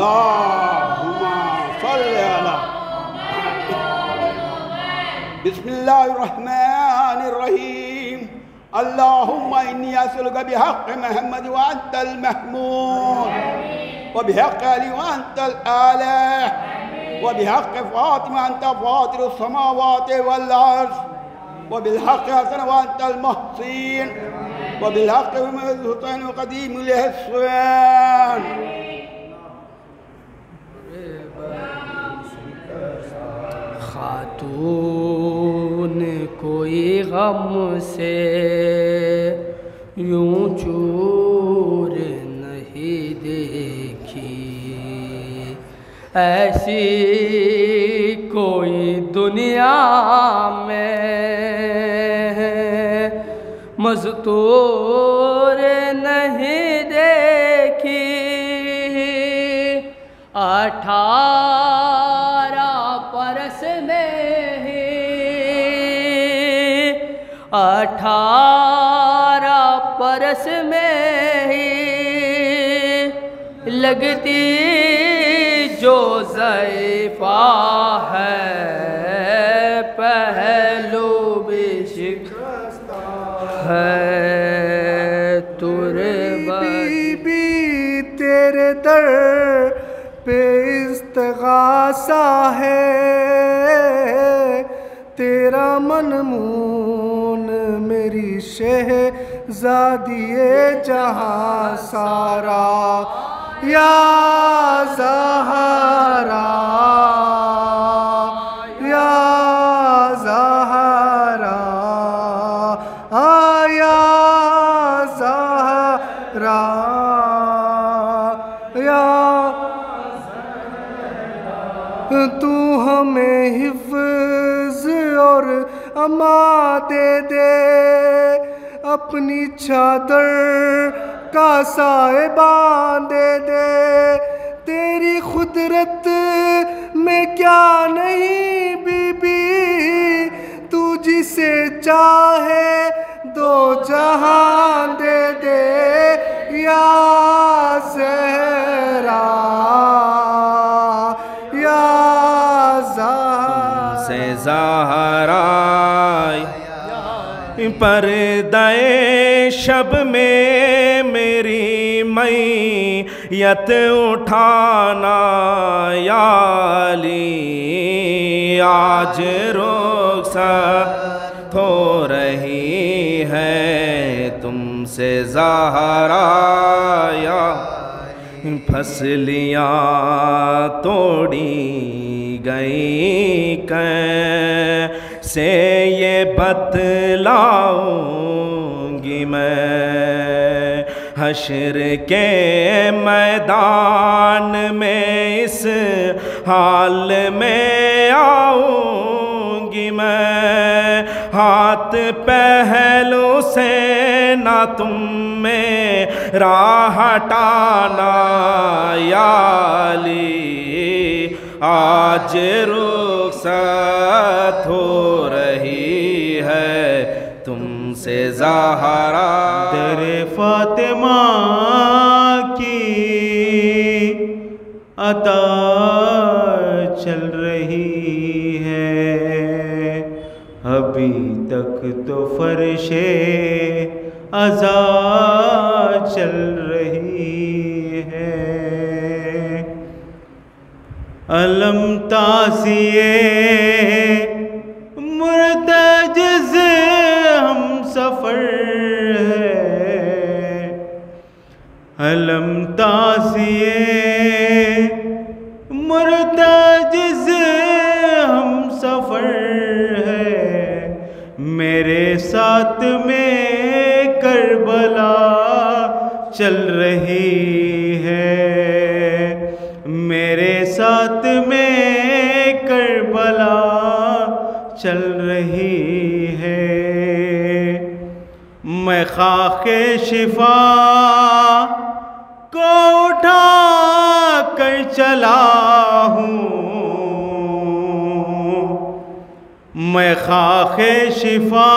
اللہم صلی علی بسم اللہ الرحمن الرحیم اللہم انی اسألک بحق محمد وانت المحمود وبحق علی وانت الآلہ وبحق فاطمہ انت فاطر السماوات والارض وبالحق حسن وانت المحسین وبالحق الحسین وقدیم الاحسان خاتون کوئی غم سے یوں چور نہیں دیکھی ایسی کوئی دنیا میں مستور نہیں دیکھی 18 برس میں ہی 18 برس میں ہی لگتی جو ضعیفہ ہے پہلو بھی شکستہ ہے بی بی تیرے در پہ استغاثہ ہے تیرا منمون میری شہزادی جہاں سارا یا زہرا یا زہرا یا زہرا یا تو ہمیں حفظ اور امان دے دے اپنی چادر کا سائبان دے دے تیری قدرت میں کیا نہیں بی بی تو جسے چاہے دو جہان دے دے یا زہرا یا زہرا سے زہرا پردہ شب میں میری میت اٹھانا یا علی آج رخصت ہو رہی ہے تم سے زہرا یا پھسلیاں توڑی گئی کیسے یہ بتلاؤں گی میں حشر کے میدان میں اس حال میں آؤں گی میں ہاتھ پہلو سے نہ تم میں راہ ہٹانا یا علی آج رخصت ہو رہی ہے تم سے زہرا در فاطمہ کی عطا چل رہی ہے ابھی تک تو فرش عزا چل رہی ہے علم تعزیے مرتجز ہم سفر ہے علم تعزیے مرتجز ہم سفر ہے میرے ساتھ میں کربلا چل رہی ہے میرے ساتھ میں کربلا چل رہی ہے میں خاک شفا کو اٹھا کر چلا ہوں میں خاک شفا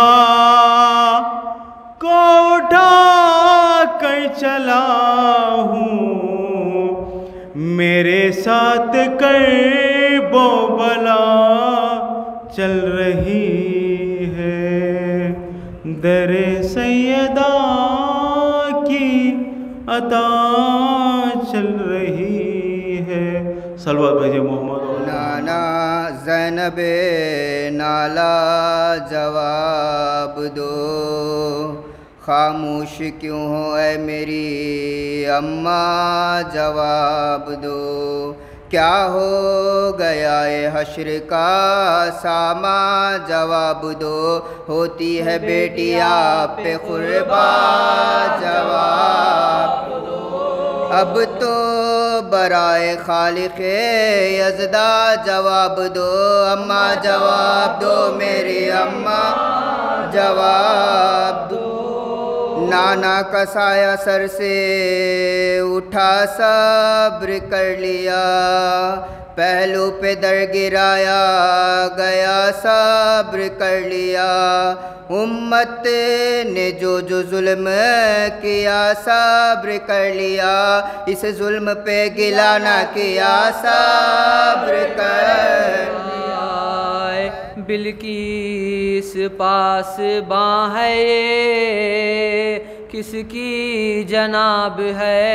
کو اٹھا کر چلا ہوں میرے ساتھ کرب و بلا چل رہی ہے، در سیدہ کی عطا چل رہی ہے۔ صلوات بھیجے محمد۔ نانا زینب نالا جواب دو، خاموش کیوں ہو اے میری اماں جواب دو، کیا ہو گیا اے حشر کا ساماں جواب دو، ہوتی ہے بیٹی آپ پہ قربان جواب دو، اب تو برائے خالق یزدہ جواب دو، اماں جواب دو میری اماں جواب دو، نانا کا سایہ سر سے اٹھا صبر کر لیا، پہلو پہ در گرایا گیا صبر کر لیا، امت نے جو ظلم کیا صبر کر لیا، اس ظلم پہ گلا نہ کیا صبر کر لیا، بلقیس پاس باں ہے یہ کس کی جناب ہے،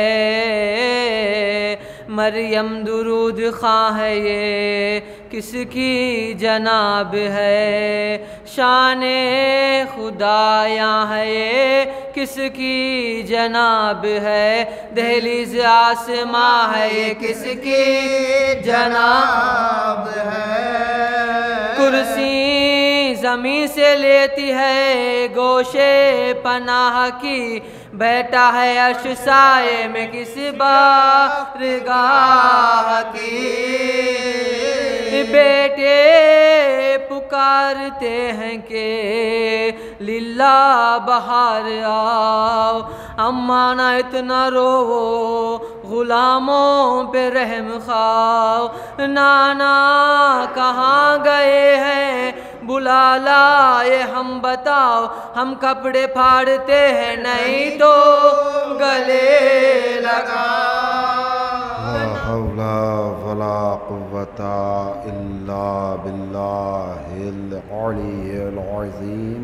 مریم درود خواں ہے یہ کس کی جناب ہے، شان خدایاں ہے یہ کس کی جناب ہے، دہلیز آسماں ہے یہ کس کی جناب ہے، کرسی زمین سے لیتی ہے گوشے پناہ کی، بیٹا ہے عرش سائے میں کس بارگاہ کی، بیٹے پکارتے ہیں کہ للہ بہار آؤ، اماں نہ اتنا رو غلاموں پہ رحم خواہ، نانا کہاں گئے ہیں بلا لائے ہم بتاؤ، ہم کپڑے پھاڑتے ہیں نہیں تو گلے لگاؤ، لا حول ولا قوة إلا بالله العلي العظيم،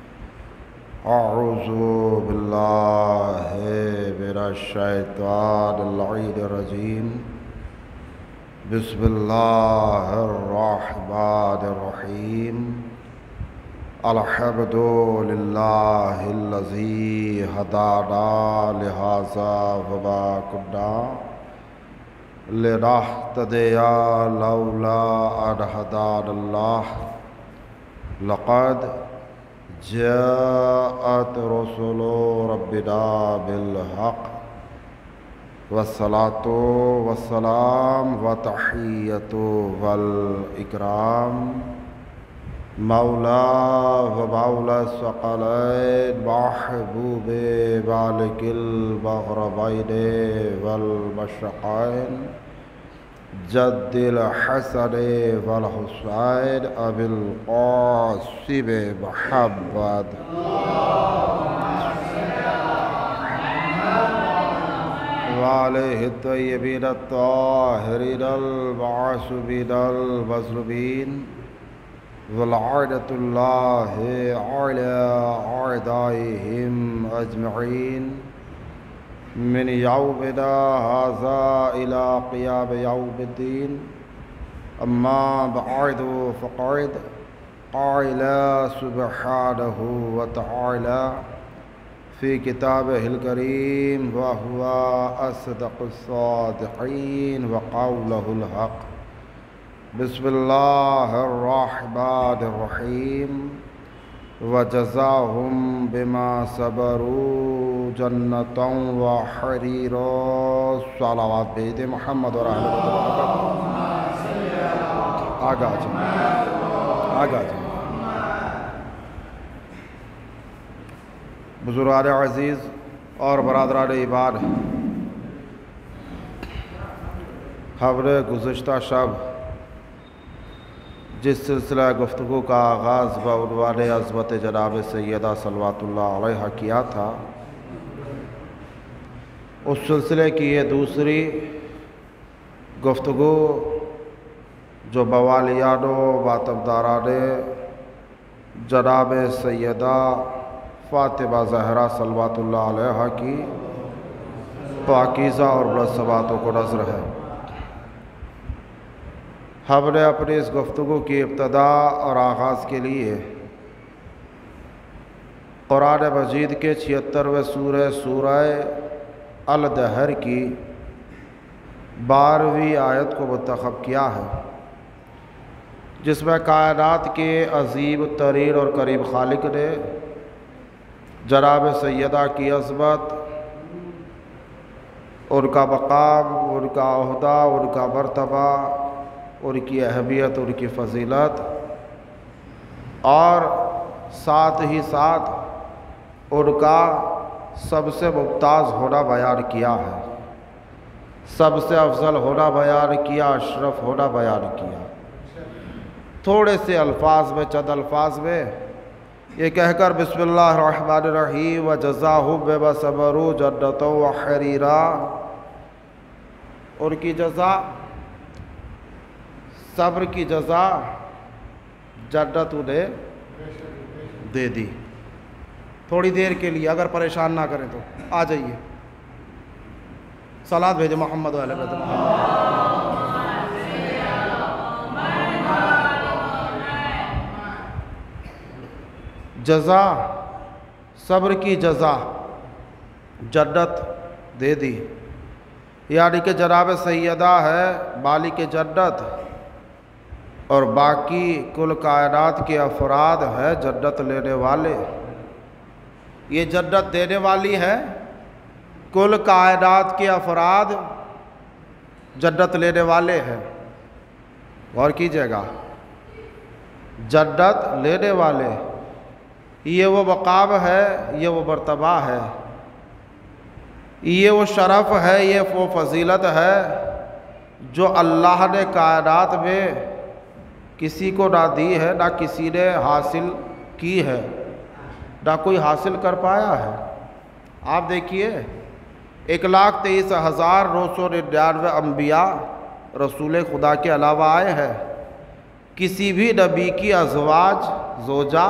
أعوذ بالله من الشيطان اللعين الرجيم، بسم الله الرحمن الرحيم، الحمد لله الذي هدانا لهذا وما كنا لنهتدي لولا أن هدانا الله، لقد جاءت رسل ربنا بالحق، والصلاة والسلام وتحية والإكرام مولا ومولا الثقلين محبوب مالك المغربين والمشرقين جد الحسن والحسين أبي القاسم محمد وعليه الطيبين الطاهرين المعصومين المظلومين، ولعنة الله على أعدائهم أجمعين من يومنا هذا إلى قيام يوم الدين، أما بعد فقد قال سبحانه وتعالى في كتابه الكريم وهو أصدق الصادقين وقوله الحق، بسم الله الرحمن الرحيم، وجزاهم بما صبروا جنة وحريرا، صلوات بيت محمد اور اہل بیت آگا جائیں بزرگان عزیز اور برادران ایمان، ہم نے گزشتہ شب جس سلسلہ گفتگو کا آغاز بعنوان عظمت جناب سیدہ صلوات اللہ علیہ کیا تھا، اس سلسلے کی یہ دوسری گفتگو جو بوالیان و ماتمداران جناب سیدہ فاطمہ زہرا صلوات اللہ علیہا کی پاکیزہ اور مناسباتوں کو نظر ہے، ہم نے اپنی اس گفتگو کی ابتدا اور آغاز کے لیے قرآن مجید کے 76ویں سورہ الدہر کی 12ویں آیت کو منتخب کیا ہے، جس میں کائنات کے عظیم ترین اور کریم خالق نے جناب سیدہ کی عظمت، ان کا مقام، ان کا عہدہ، ان کا مرتبہ، ان کی اہمیت، ان کی فضیلت، اور ساتھ ہی ساتھ ان کا سب سے ممتاز ہونا بیان کیا ہے، سب سے افضل ہونا بیان کیا، اشرف ہونا بیان کیا۔ تھوڑے سے الفاظ میں، چند الفاظ میں یہ کہہ کر بسم اللہ الرحمن الرحیم وجزاہم بما صبروا جنۃ وحریرا، ان کی جزا، صبر کی جزا جنت انہیں دے دی۔ تھوڑی دیر کے لیے اگر پریشان نہ کریں تو آ جائیے، صلوات بھیجے محمد علیہ وسلم۔ جزا، صبر کی جزا جنت دے دی، یعنی کہ جناب سیدہ ہے مالک جنت، اور باقی کل کائنات کے افراد ہے جنت لینے والے۔ یہ جنت دینے والی ہے، کل کائنات کے افراد جنت لینے والے ہیں۔ غور کیجیے گا، جنت لینے والے، یہ وہ مقام ہے، یہ وہ مرتبہ ہے، یہ وہ شرف ہے، یہ وہ فضیلت ہے جو اللہ نے کائنات میں کسی کو نہ دی ہے، نہ کسی نے حاصل کی ہے، نہ کوئی حاصل کر پایا ہے۔ آپ دیکھیے 1,23,999 انبیاء رسول خدا کے علاوہ آئے ہیں، کسی بھی نبی کی ازواج زوجہ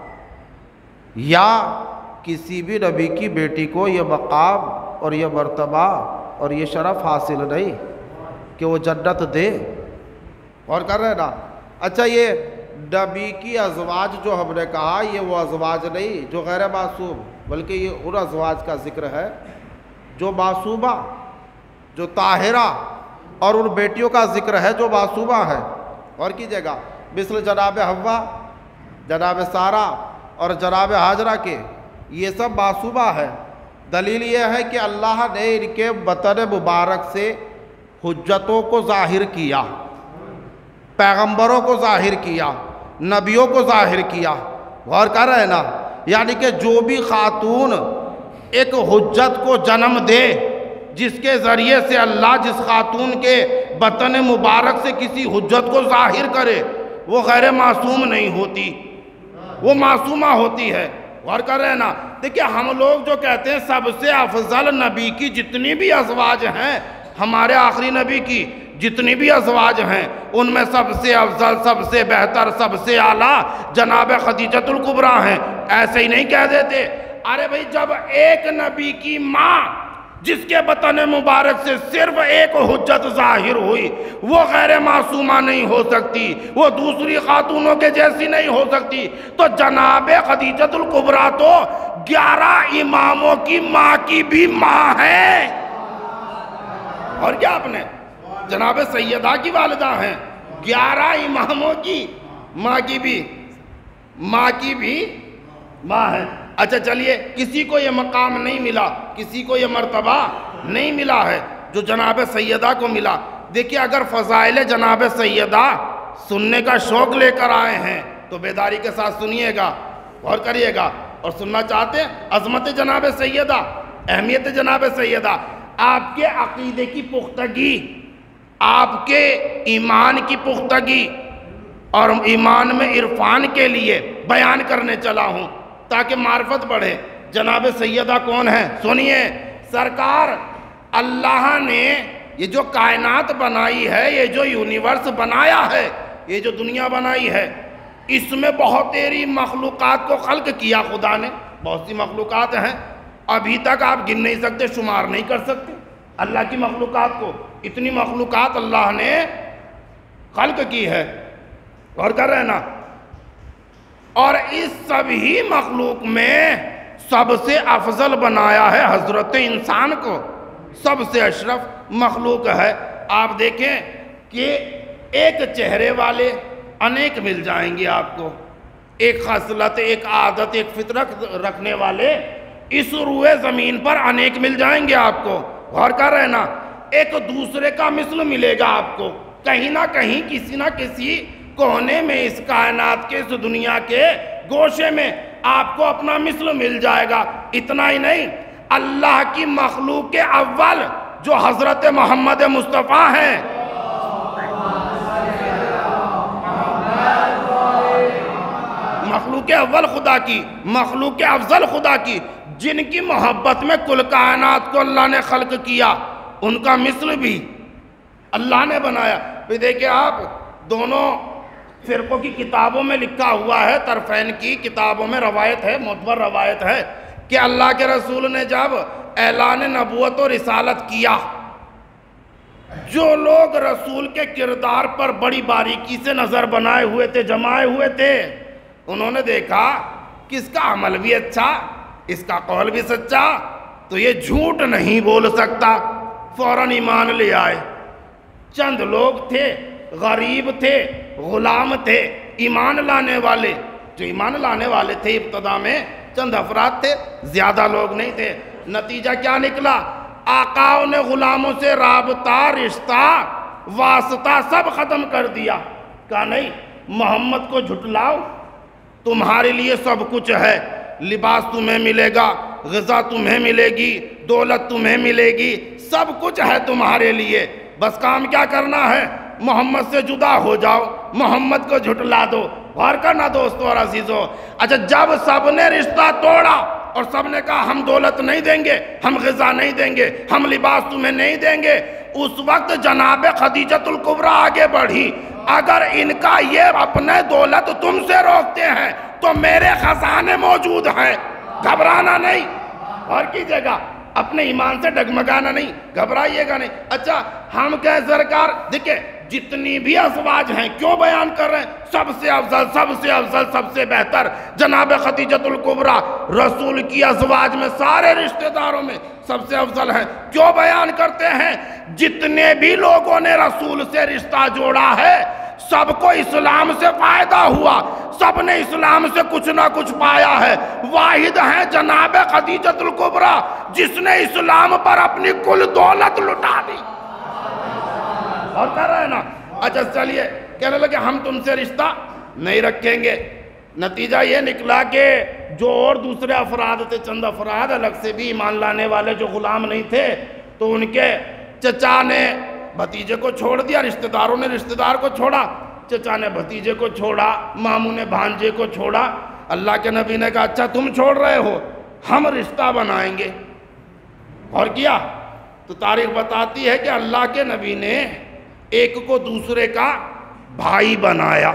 یا کسی بھی نبی کی بیٹی کو یہ مقام اور یہ مرتبہ اور یہ شرف حاصل نہیں کہ وہ جنت دے۔ اور کر رہے نا؟ اچھا، یہ نبی کی ازواج جو ہم نے کہا، یہ وہ ازواج نہیں جو غیر معصوم، بلکہ یہ ان ازواج کا ذکر ہے جو معصومہ، جو طاہرہ، اور ان بیٹیوں کا ذکر ہے جو معصومہ ہے۔ اور کیجیے گا، مثل جناب حوا، جناب سارہ اور جناب ہاجرہ کے، یہ سب معصومہ ہے۔ دلیل یہ ہے کہ اللہ نے ان کے بطن مبارک سے حجتوں کو ظاہر کیا، پیغمبروں کو ظاہر کیا، نبیوں کو ظاہر کیا۔ غور کر رہے ہیں نا؟ یعنی کہ جو بھی خاتون ایک حجت کو جنم دے، جس کے ذریعے سے اللہ جس خاتون کے بطن مبارک سے کسی حجت کو ظاہر کرے، وہ غیر معصوم نہیں ہوتی، وہ معصومہ ہوتی ہے۔ غور کر رہے ہیں نا؟ دیکھیں، ہم لوگ جو کہتے ہیں سب سے افضل نبی کی جتنی بھی ازواج ہیں، ہمارے آخری نبی کی جتنی بھی ازواج ہیں، ان میں سب سے افضل، سب سے بہتر، سب سے اعلیٰ جناب خدیجۃ الکبریٰ ہیں۔ ایسے ہی نہیں کہہ دیتے۔ ارے بھائی، جب ایک نبی کی ماں جس کے بطن مبارک سے صرف ایک حجت ظاہر ہوئی، وہ غیر معصومہ نہیں ہو سکتی، وہ دوسری خاتونوں کے جیسی نہیں ہو سکتی، تو جناب خدیجۃ الکبریٰ تو 11 اماموں کی ماں کی بھی ماں ہے۔ اور کیا آپ نے جناب سیدہ کی والدہ ہیں، 11 اماموں کی ماں کی بھی ماں ہے۔ اچھا چلیے، کسی کو یہ مقام نہیں ملا، کسی کو یہ مرتبہ نہیں ملا ہے جو جناب سیدہ کو ملا۔ دیکھیے، اگر فضائل جناب سیدہ سننے کا شوق لے کر آئے ہیں تو بیداری کے ساتھ سنیے گا، غور کریے گا، اور سننا چاہتے ہیں عظمت جناب سیدہ، اہمیت جناب سیدہ، آپ کے عقیدے کی پختگی، آپ کے ایمان کی پختگی اور ایمان میں عرفان کے لیے بیان کرنے چلا ہوں تاکہ معرفت بڑھے۔ جناب سیدہ کون ہے؟ سنیے، سرکار اللہ نے یہ جو کائنات بنائی ہے، یہ جو یونیورس بنایا ہے، یہ جو دنیا بنائی ہے، اس میں بہت تیری مخلوقات کو خلق کیا خدا نے. بہت سی مخلوقات ہیں، ابھی تک آپ گن نہیں سکتے، شمار نہیں کر سکتے اللہ کی مخلوقات کو. اتنی مخلوقات اللہ نے خلق کی ہے. غور کر رہے ہیں نا. اور اس سبھی مخلوق میں سب سے افضل بنایا ہے حضرت انسان کو. سب سے اشرف مخلوق ہے. آپ دیکھیں کہ ایک چہرے والے انیک مل جائیں گے آپ کو. ایک خصلت، ایک عادت، ایک فطرت رکھنے والے اس روئے زمین پر انیک مل جائیں گے آپ کو. غور کر رہے نا. ایک دوسرے کا مثل ملے گا آپ کو. کہیں نہ کہیں کسی نہ کسی کونے میں اس کائنات کے، اس دنیا کے گوشے میں آپ کو اپنا مثل مل جائے گا. اتنا ہی نہیں، اللہ کی مخلوق کے اول جو حضرت محمد مصطفیٰ ہیں، مخلوق اول خدا کی، مخلوق افضل خدا کی، جن کی محبت میں کل کائنات کو اللہ نے خلق کیا، ان کا مثل بھی اللہ نے بنایا. پھر دیکھیں آپ، دونوں فرقوں کی کتابوں میں لکھا ہوا ہے، طرفین کی کتابوں میں روایت ہے، معتبر روایت ہے کہ اللہ کے رسول نے جب اعلان نبوت و رسالت کیا، جو لوگ رسول کے کردار پر بڑی باریکی سے نظر بنائے ہوئے تھے، جمائے ہوئے تھے، انہوں نے دیکھا کہ اس کا عمل بھی اچھا، اس کا قول بھی سچا، تو یہ جھوٹ نہیں بول سکتا. فوراً ایمان لے آئے. چند لوگ تھے، غریب تھے، غلام تھے، ایمان لانے والے. جو ایمان لانے والے تھے ابتدا میں چند افراد تھے، زیادہ لوگ نہیں تھے. نتیجہ کیا نکلا؟ آقاؤں نے غلاموں سے رابطہ، رشتہ، واسطہ سب ختم کر دیا. کہا نہیں، محمد کو جھٹلاؤ، تمہارے لیے سب کچھ ہے. لباس تمہیں ملے گا، غذا تمہیں ملے گی، دولت تمہیں ملے گی، سب کچھ ہے تمہارے لیے. بس کام کیا کرنا ہے؟ محمد سے جدا ہو جاؤ، محمد کو جھٹلا دو. غور کرنا دوستو اور عزیزو. اچھا، جب سب نے رشتہ توڑا اور سب نے کہا ہم دولت نہیں دیں گے، ہم غذا نہیں دیں گے، ہم لباس تمہیں نہیں دیں گے، اس وقت جناب خدیجۃ الکبریٰ آگے بڑھی. اگر ان کا یہ اپنے دولت تم سے روکتے ہیں تو میرے خزانے موجود ہیں، گھبرانا نہیں. اور کیجئے گا، اپنے ایمان سے ڈگمگانا نہیں، گھبرائیے گا نہیں. اچھا، ہم کہیں سرکار دیکھیں جتنی بھی ازواج ہیں، کیوں بیان کر رہے ہیں؟ سب سے افضل، سب سے افضل، سب سے بہتر جناب خدیجۃ الکبریٰ رسول کی ازواج میں، سارے رشتہ داروں میں سب سے افضل ہیں. کیوں بیان کرتے ہیں؟ جتنے بھی لوگوں نے رسول سے رشتہ جوڑا ہے، سب کو اسلام سے فائدہ ہوا، سب نے اسلام سے کچھ نہ کچھ پایا ہے. واحد ہیں جناب خدیجۃ الکبریٰ جس نے اسلام پر اپنی کل دولت لٹا دی. اور کر رہے ہیں نا. اچھا چلیے، کہنے لگے ہم تم سے رشتہ نہیں رکھیں گے. نتیجہ یہ نکلا کہ جو اور دوسرے افراد تھے، چند افراد الگ سے بھی ایمان لانے والے جو غلام نہیں تھے، تو ان کے چچا نے بھتیجے کو چھوڑ دیا، رشتہ داروں نے رشتہ دار کو چھوڑا، چچا نے بھتیجے کو چھوڑا، ماموں نے بھانجے کو چھوڑا. اللہ کے نبی نے کہا اچھا تم چھوڑ رہے ہو، ہم رشتہ بنائیں گے. اور کیا؟ تو تاریخ بتاتی ہے کہ اللہ کے نبی نے ایک کو دوسرے کا بھائی بنایا،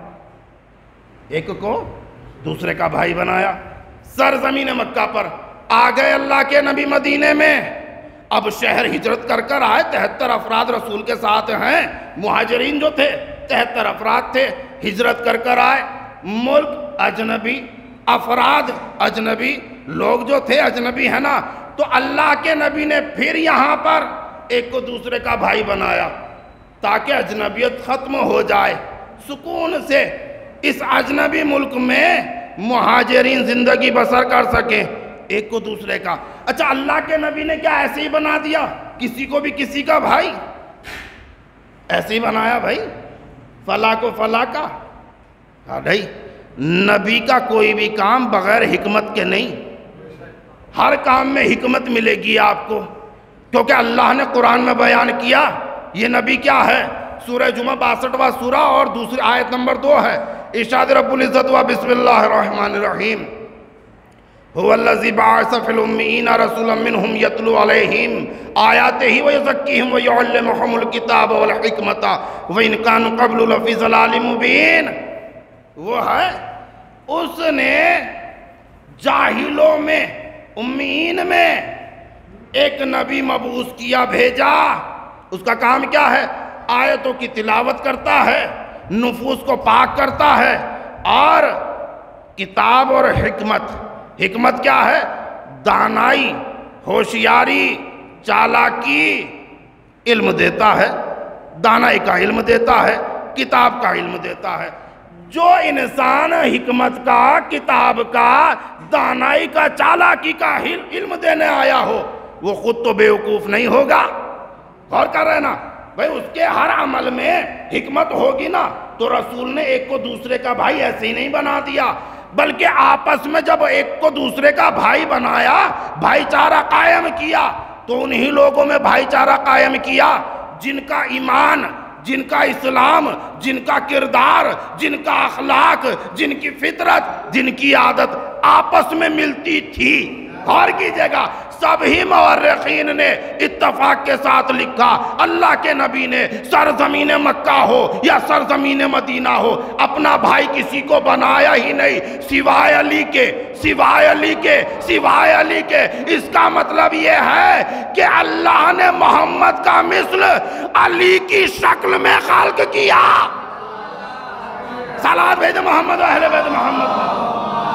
ایک کو دوسرے کا بھائی بنایا. سرزمین مکہ پر آ گئے اللہ کے نبی مدینے میں. اب شہر ہجرت کر کر آئے، 73 افراد رسول کے ساتھ ہیں. مہاجرین جو تھے 73 افراد تھے، ہجرت کر کر آئے. ملک اجنبی، افراد اجنبی، لوگ جو تھے اجنبی ہے نا. تو اللہ کے نبی نے پھر یہاں پر ایک کو دوسرے کا بھائی بنایا تاکہ اجنبیت ختم ہو جائے، سکون سے اس اجنبی ملک میں مہاجرین زندگی بسر کر سکیں ایک کو دوسرے کا. اچھا، اللہ کے نبی نے کیا ایسے ہی بنا دیا کسی کو بھی کسی کا بھائی؟ ایسے ہی بنایا بھائی، فلاں کو فلاں کا؟ ہاں بھائی، نبی کا کوئی بھی کام بغیر حکمت کے نہیں. ہر کام میں حکمت ملے گی آپ کو، کیونکہ اللہ نے قرآن میں بیان کیا. یہ نبی کیا ہے؟ سورہ جمعہ 62واں سورہ اور دوسری آیت نمبر 2 ہے. ارشاد رب العزت و بسم اللہ الرحمن الرحیم هو الذي بعث في الأميين رسولا منهم يتلو عليهم آياته ويزكيهم ويعلمهم الكتاب والحكمة وإن كانوا قبل لفي ضلال مبين. وہ ہے اس نے جاہلوں میں امیین میں ایک نبی مبعوث کیا بھیجا. اس کا کام کیا ہے؟ آیتوں کی تلاوت کرتا ہے، نفوس کو پاک کرتا ہے، اور کتاب اور حکمت. حکمت کیا ہے؟ دانائی، ہوشیاری، چالاکی علم دیتا ہے. دانائی کا علم دیتا ہے، کتاب کا علم دیتا ہے. جو انسان حکمت کا، کتاب کا، دانائی کا، چالاکی کا علم دینے آیا ہو وہ خود تو بیوقوف نہیں ہوگا. غور کر رہے نا بھائی، اس کے ہر عمل میں حکمت ہوگی نا. تو رسول نے ایک کو دوسرے کا بھائی ایسے ہی نہیں بنا دیا، بلکہ آپس میں جب ایک کو دوسرے کا بھائی بنایا، بھائی چارہ قائم کیا، تو انہی لوگوں میں بھائی چارہ قائم کیا جن کا ایمان، جن کا اسلام، جن کا کردار، جن کا اخلاق، جن کی فطرت، جن کی عادت آپس میں ملتی تھی. غور کیجئے گا، سبھی مورخین نے اتفاق کے ساتھ لکھا اللہ کے نبی نے سرزمین مکہ ہو یا سرزمین مدینہ ہو اپنا بھائی کسی کو بنایا ہی نہیں سوائے علی کے، سوائے علی کے، سوائے علی کے. اس کا مطلب یہ ہے کہ اللہ نے محمد کا مثل علی کی شکل میں خلق کیا. صلوات بھیجے محمد و اہل بیت محمد.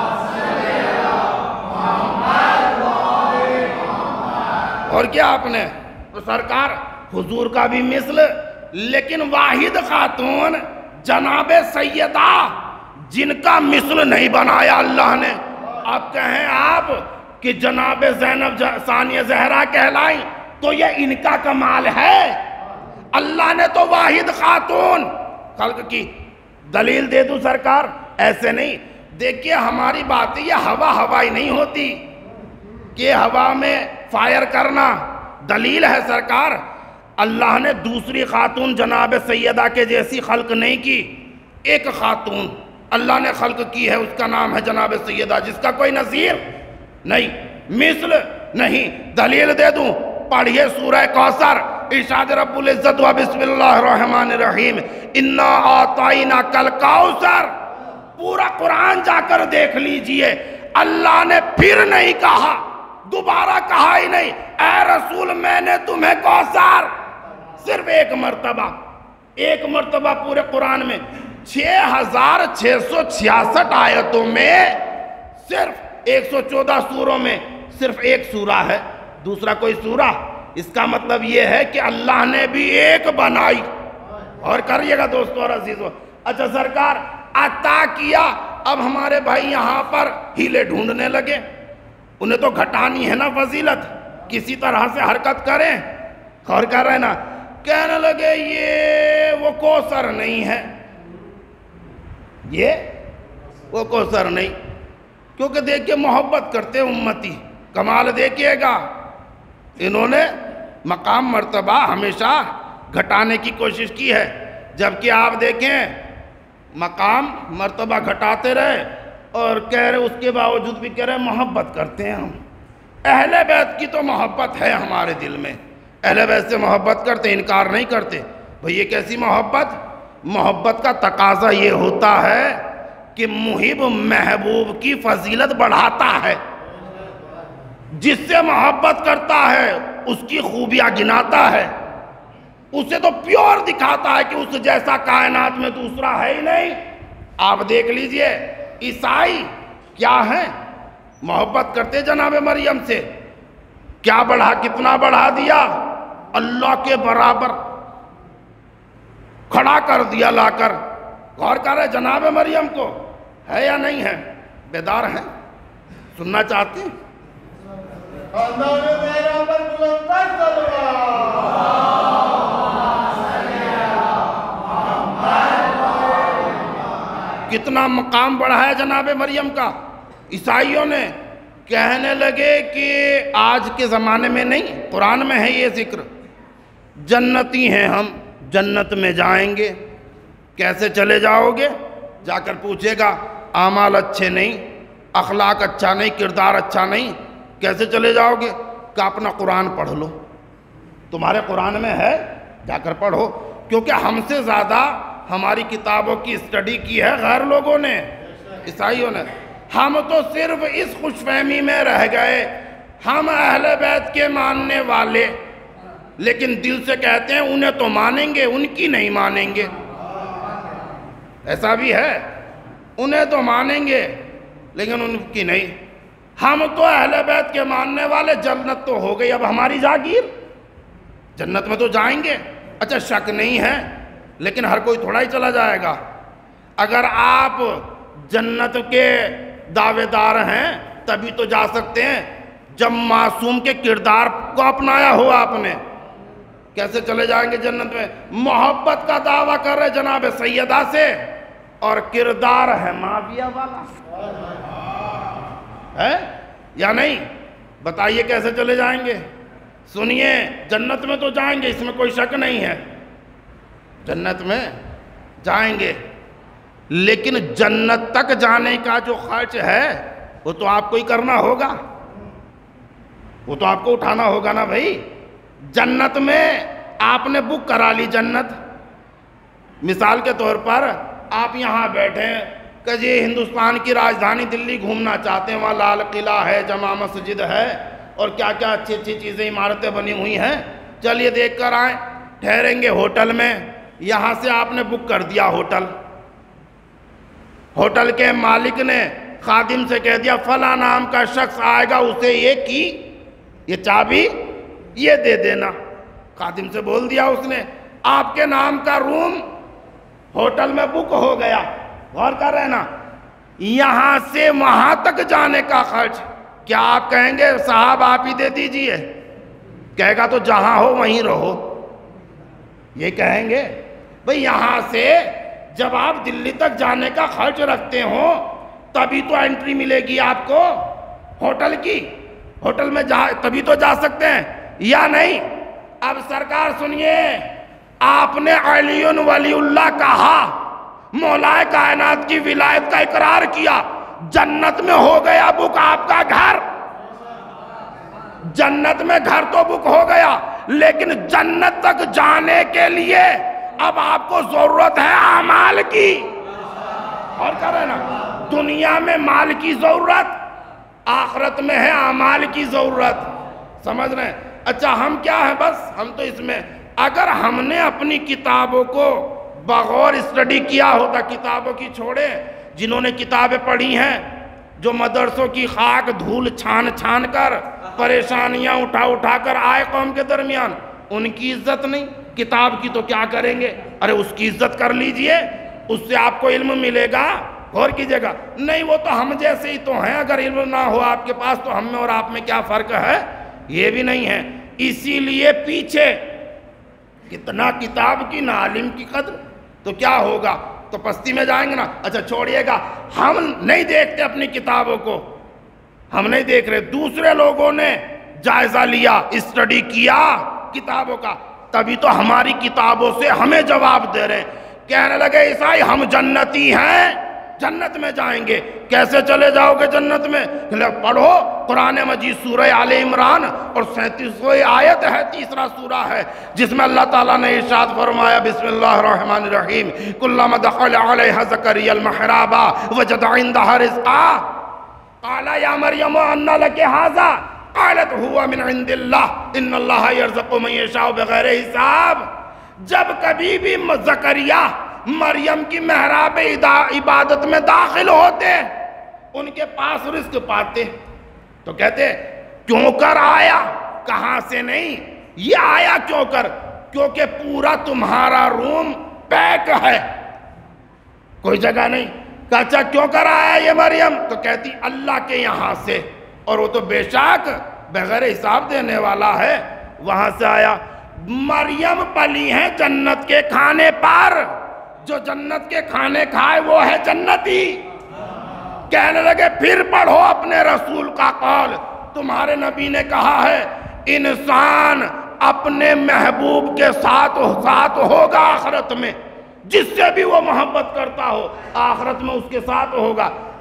اور کیا آپ نے تو سرکار حضور کا بھی مثل، لیکن واحد خاتون جناب سیدہ جن کا مثل نہیں بنایا اللہ نے. آپ کہیں آپ کہ جناب زینب ثانیہ زہرا کہلائیں تو یہ ان کا کمال ہے. اللہ نے تو واحد خاتون خلق کی. دلیل دے دوں سرکار؟ ایسے نہیں. دیکھیے ہماری بات یہ ہوائی نہیں ہوتی کہ ہوا میں فائر کرنا. دلیل ہے سرکار، اللہ نے دوسری خاتون جناب سیدہ کے جیسی خلق نہیں کی. ایک خاتون اللہ نے خلق کی ہے، اس کا نام ہے جناب سیدہ، جس کا کوئی نظیر نہیں، مثل نہیں. دلیل دے دوں؟ پڑھیے سورہ کوثر، ارشاد رب العزت و بسم اللہ الرحمن الرحیم انا اعطیناک الکوثر. پورا قرآن جا کر دیکھ لیجئے، اللہ نے پھر نہیں کہا، دوبارہ کہا ہی نہیں اے رسول میں نے تمہیں کوثر. صرف ایک مرتبہ پورے قرآن میں 6666 آیتوں میں، صرف 114 سوروں میں صرف ایک سورہ ہے، دوسرا کوئی سورہ. اس کا مطلب یہ ہے کہ اللہ نے بھی ایک بنائی. اور کریے گا دوستو اور عزیزو. اچھا سرکار عطا کیا، اب ہمارے بھائی یہاں پر ہیلے ڈھونڈنے لگے. انہیں تو گھٹانی ہے نا فضیلت، کسی طرح سے حرکت کریں. غور کر رہے نا، کہنے لگے یہ وہ کوثر نہیں ہے، یہ وہ کوثر نہیں. کیونکہ دیکھئے محبت کرتے امتی. کمال دیکھئے گا، انہوں نے مقام مرتبہ ہمیشہ گھٹانے کی کوشش کی ہے، جبکہ آپ دیکھیں مقام مرتبہ گھٹاتے رہے اور کہہ رہے، اس کے باوجود بھی کہہ رہے محبت کرتے ہیں ہم. اہل بیت کی تو محبت ہے ہمارے دل میں، اہل بیت سے محبت کرتے، انکار نہیں کرتے. بھئی یہ کیسی محبت؟ محبت کا تقاضا یہ ہوتا ہے کہ محب محبوب کی فضیلت بڑھاتا ہے. جس سے محبت کرتا ہے اس کی خوبیاں گناتا ہے، اسے تو پیور دکھاتا ہے کہ اس جیسا کائنات میں دوسرا ہے ہی نہیں. آپ دیکھ لیجئے عیسائی کیا ہیں، محبت کرتے جناب مریم سے. کیا بڑھا، کتنا بڑھا دیا؟ اللہ کے برابر کھڑا کر دیا لا کر. غور کر رہے جناب مریم کو، ہے یا نہیں ہے؟ بیدار ہیں؟ سننا چاہتے ہیں؟ کتنا مقام بڑھا ہے جناب مریم کا. عیسائیوں نے کہنے لگے کہ آج کے زمانے میں نہیں، قرآن میں ہے یہ ذکر، جنتی ہیں ہم، جنت میں جائیں گے. کیسے چلے جاؤ گے؟ جا کر پوچھے گا اعمال اچھے نہیں، اخلاق اچھا نہیں، کردار اچھا نہیں، کیسے چلے جاؤ گے؟ کہ اپنا قرآن پڑھ لو، تمہارے قرآن میں ہے، جا کر پڑھو، کیونکہ ہم سے زیادہ ہماری کتابوں کی اسٹڈی کی ہے غیر لوگوں نے، عیسائیوں نے۔ ہم تو صرف اس خوش فہمی میں رہ گئے ہم اہل بیت کے ماننے والے، لیکن دل سے کہتے ہیں انہیں تو مانیں گے، ان کی نہیں مانیں گے۔ ایسا بھی ہے، انہیں تو مانیں گے لیکن ان کی نہیں۔ ہم تو اہل بیت کے ماننے والے، جنت تو ہو گئی اب ہماری جاگیر، جنت میں تو جائیں گے۔ اچھا شک نہیں ہے، لیکن ہر کوئی تھوڑا ہی چلا جائے گا۔ اگر آپ جنت کے دعوے دار ہیں تبھی تو جا سکتے ہیں جب معصوم کے کردار کو اپنایا ہوا آپ نے، کیسے چلے جائیں گے جنت میں؟ محبت کا دعویٰ کر رہے جناب سیدہ سے اور کردار ہے معاویہ والا، ہے یا نہیں؟ بتائیے کیسے چلے جائیں گے؟ سنیے، جنت میں تو جائیں گے، اس میں کوئی شک نہیں ہے، جنت میں جائیں گے، لیکن جنت تک جانے کا جو خرچ ہے وہ تو آپ کو ہی کرنا ہوگا، وہ تو آپ کو اٹھانا ہوگا نا بھائی۔ جنت میں آپ نے بک کرا لی جنت، مثال کے طور پر آپ یہاں بیٹھے ہیں کہ جی ہندوستان کی راجدھانی دلی گھومنا چاہتے ہیں، وہاں لال قلعہ ہے، جامع مسجد ہے اور کیا کیا اچھی اچھی چیزیں عمارتیں بنی ہوئی ہیں، چلیے دیکھ کر آئیں۔ ٹھہریں گے ہوٹل میں، یہاں سے آپ نے بک کر دیا ہوٹل، ہوٹل کے مالک نے خادم سے کہہ دیا فلاں نام کا شخص آئے گا، اسے یہ چابی یہ دے دینا۔ خادم سے بول دیا اس نے، آپ کے نام کا روم ہوٹل میں بک ہو گیا۔ غور کر رہے نا، یہاں سے وہاں تک جانے کا خرچ کیا آپ کہیں گے صاحب آپ ہی دے دیجئے؟ کہے گا تو جہاں ہو وہیں رہو، یہ کہیں گے؟ بھئی یہاں سے جب آپ دلی تک جانے کا خرچ رکھتے ہو تبھی تو انٹری ملے گی آپ کو ہوٹل کی، ہوٹل میں تبھی تو جا سکتے ہیں یا نہیں؟ اب سرکار سنیے، آپ نے علی ولی اللہ کہا، مولا کائنات کی ولایت کا اقرار کیا، جنت میں ہو گیا بک آپ کا گھر، جنت میں گھر تو بک ہو گیا، لیکن جنت تک جانے کے لیے اب آپ کو ضرورت ہے اعمال کی۔ اور کر رہے نا، دنیا میں مال کی ضرورت، آخرت میں ہے اعمال کی ضرورت، سمجھ رہے ہیں؟ اچھا ہم کیا ہیں، بس ہم تو اس میں، اگر ہم نے اپنی کتابوں کو بغور اسٹڈی کیا ہوتا، کتابوں کی چھوڑے، جنہوں نے کتابیں پڑھی ہیں، جو مدرسوں کی خاک دھول چھان چھان کر پریشانیاں اٹھا اٹھا کر آئے قوم کے درمیان، ان کی عزت نہیں، کتاب کی تو کیا کریں گے؟ ارے اس کی عزت کر لیجئے، اس سے آپ کو علم ملے گا، غور کیجئے گا۔ نہیں وہ تو ہم جیسے ہی تو ہیں، اگر علم نہ ہو آپ کے پاس تو ہم میں اور آپ میں کیا فرق ہے؟ یہ بھی نہیں ہے۔ اسی لیے پیچھے کتنا کتاب کی نہ عالم کی قدر، تو کیا ہوگا؟ تو پستی میں جائیں گے نا۔ اچھا چھوڑیے گا، ہم نہیں دیکھتے اپنی کتابوں کو، ہم نہیں دیکھ رہے، دوسرے لوگوں نے جائزہ لیا، اسٹڈی کیا کتابوں کا، تبھی تو ہماری کتابوں سے ہمیں جواب دے رہے ہیں۔ کہنے لگے عیسائی ہم جنتی ہیں، جنت میں جائیں گے۔ کیسے چلے جاؤ گے جنت میں؟ پڑھو قرآن مجید سورہ آل عمران اور 37ویں آیت ہے، تیسرا سورہ ہے، جس میں اللہ تعالیٰ نے ارشاد فرمایا بسم اللہ الرحمن الرحیم کلما دخل علیہ زکریا المحراب وجد عندها رزقا قال یا مریم ان لک ھذا قالت هو من عند اللہ ان اللہ یرزق من یشاء بغیر حساب۔ جب کبھی بھی زکریا مریم کی محراب عبادت میں داخل ہوتے، ان کے پاس رزق پاتے، تو کہتے کیوں کر آیا، کہاں سے نہیں، یہ آیا کیوں کر، کیونکہ پورا تمہارا روم پیک ہے، کوئی جگہ نہیں۔ کہا کیوں کر آیا یہ مریم، تو کہتی اللہ کے یہاں سے، اور وہ تو بے شک بغیر حساب دینے والا ہے، وہاں سے آیا۔ مریم پلی ہیں جنت کے کھانے پر، جو جنت کے کھانے کھائے وہ ہے جنتی۔ کہنے لگے پھر پڑھو اپنے رسول کا قول، تمہارے نبی نے کہا ہے انسان اپنے محبوب کے ساتھ ہوگا آخرت میں، جس سے بھی وہ محبت کرتا ہو آخرت میں اس کے ساتھ ہوگا۔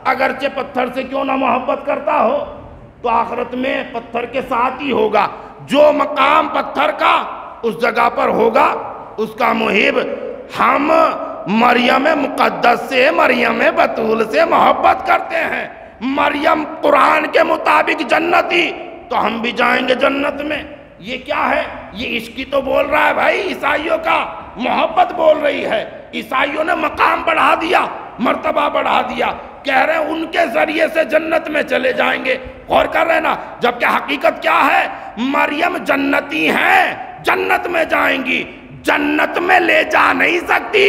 اگرچہ پتھر سے کیوں نہ محبت کرتا ہو تو آخرت میں پتھر کے ساتھ ہی ہوگا. جو مقام پتھر کا اس جگہ پر ہوگا اس کا محب. ہم مریم مقدس سے، مریم بطول سے محبت کرتے ہیں. مریم قرآن کے مطابق جنتی، تو ہم بھی جائیں گے جنت میں. یہ کیا ہے؟ یہ عشق تو بول رہا ہے بھائی، عیسائیوں کا محبت بول رہی ہے. عیسائیوں نے مقام بڑھا دیا، مرتبہ بڑھا دیا، کہہ رہے ہیں ان کے ذریعے سے جنت میں چلے جائیں گے. غور کر رہے ہیں نا؟ جبکہ حقیقت کیا ہے؟ مریم جنتی ہیں، جنت میں جائیں گی، جنت میں لے جا نہیں سکتی.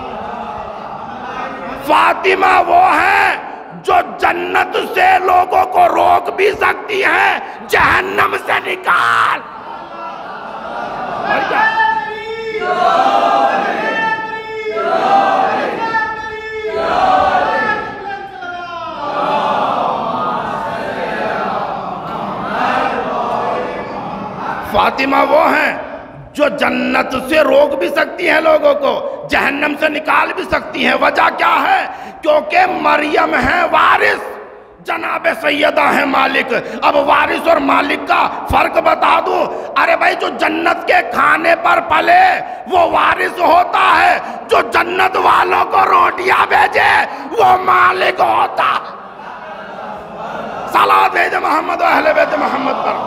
فاطمہ وہ ہے جو جنت سے لوگوں کو روک بھی سکتی ہیں، جہنم سے نکال. فاطمہ وہ ہیں جو جنت سے روک بھی سکتی ہیں لوگوں کو، جہنم سے نکال بھی سکتی ہیں. وجہ کیا ہے؟ کیونکہ مریم ہے وارث، جناب سیدہ ہے مالک. اب وارث اور مالک کا فرق بتا دوں. ارے بھائی جو جنت کے کھانے پر پلے وہ وارث ہوتا ہے، جو جنت والوں کو روٹیاں بھیجے وہ مالک ہوتا. صلوات بھیجے محمد و اہل بیت محمد پر.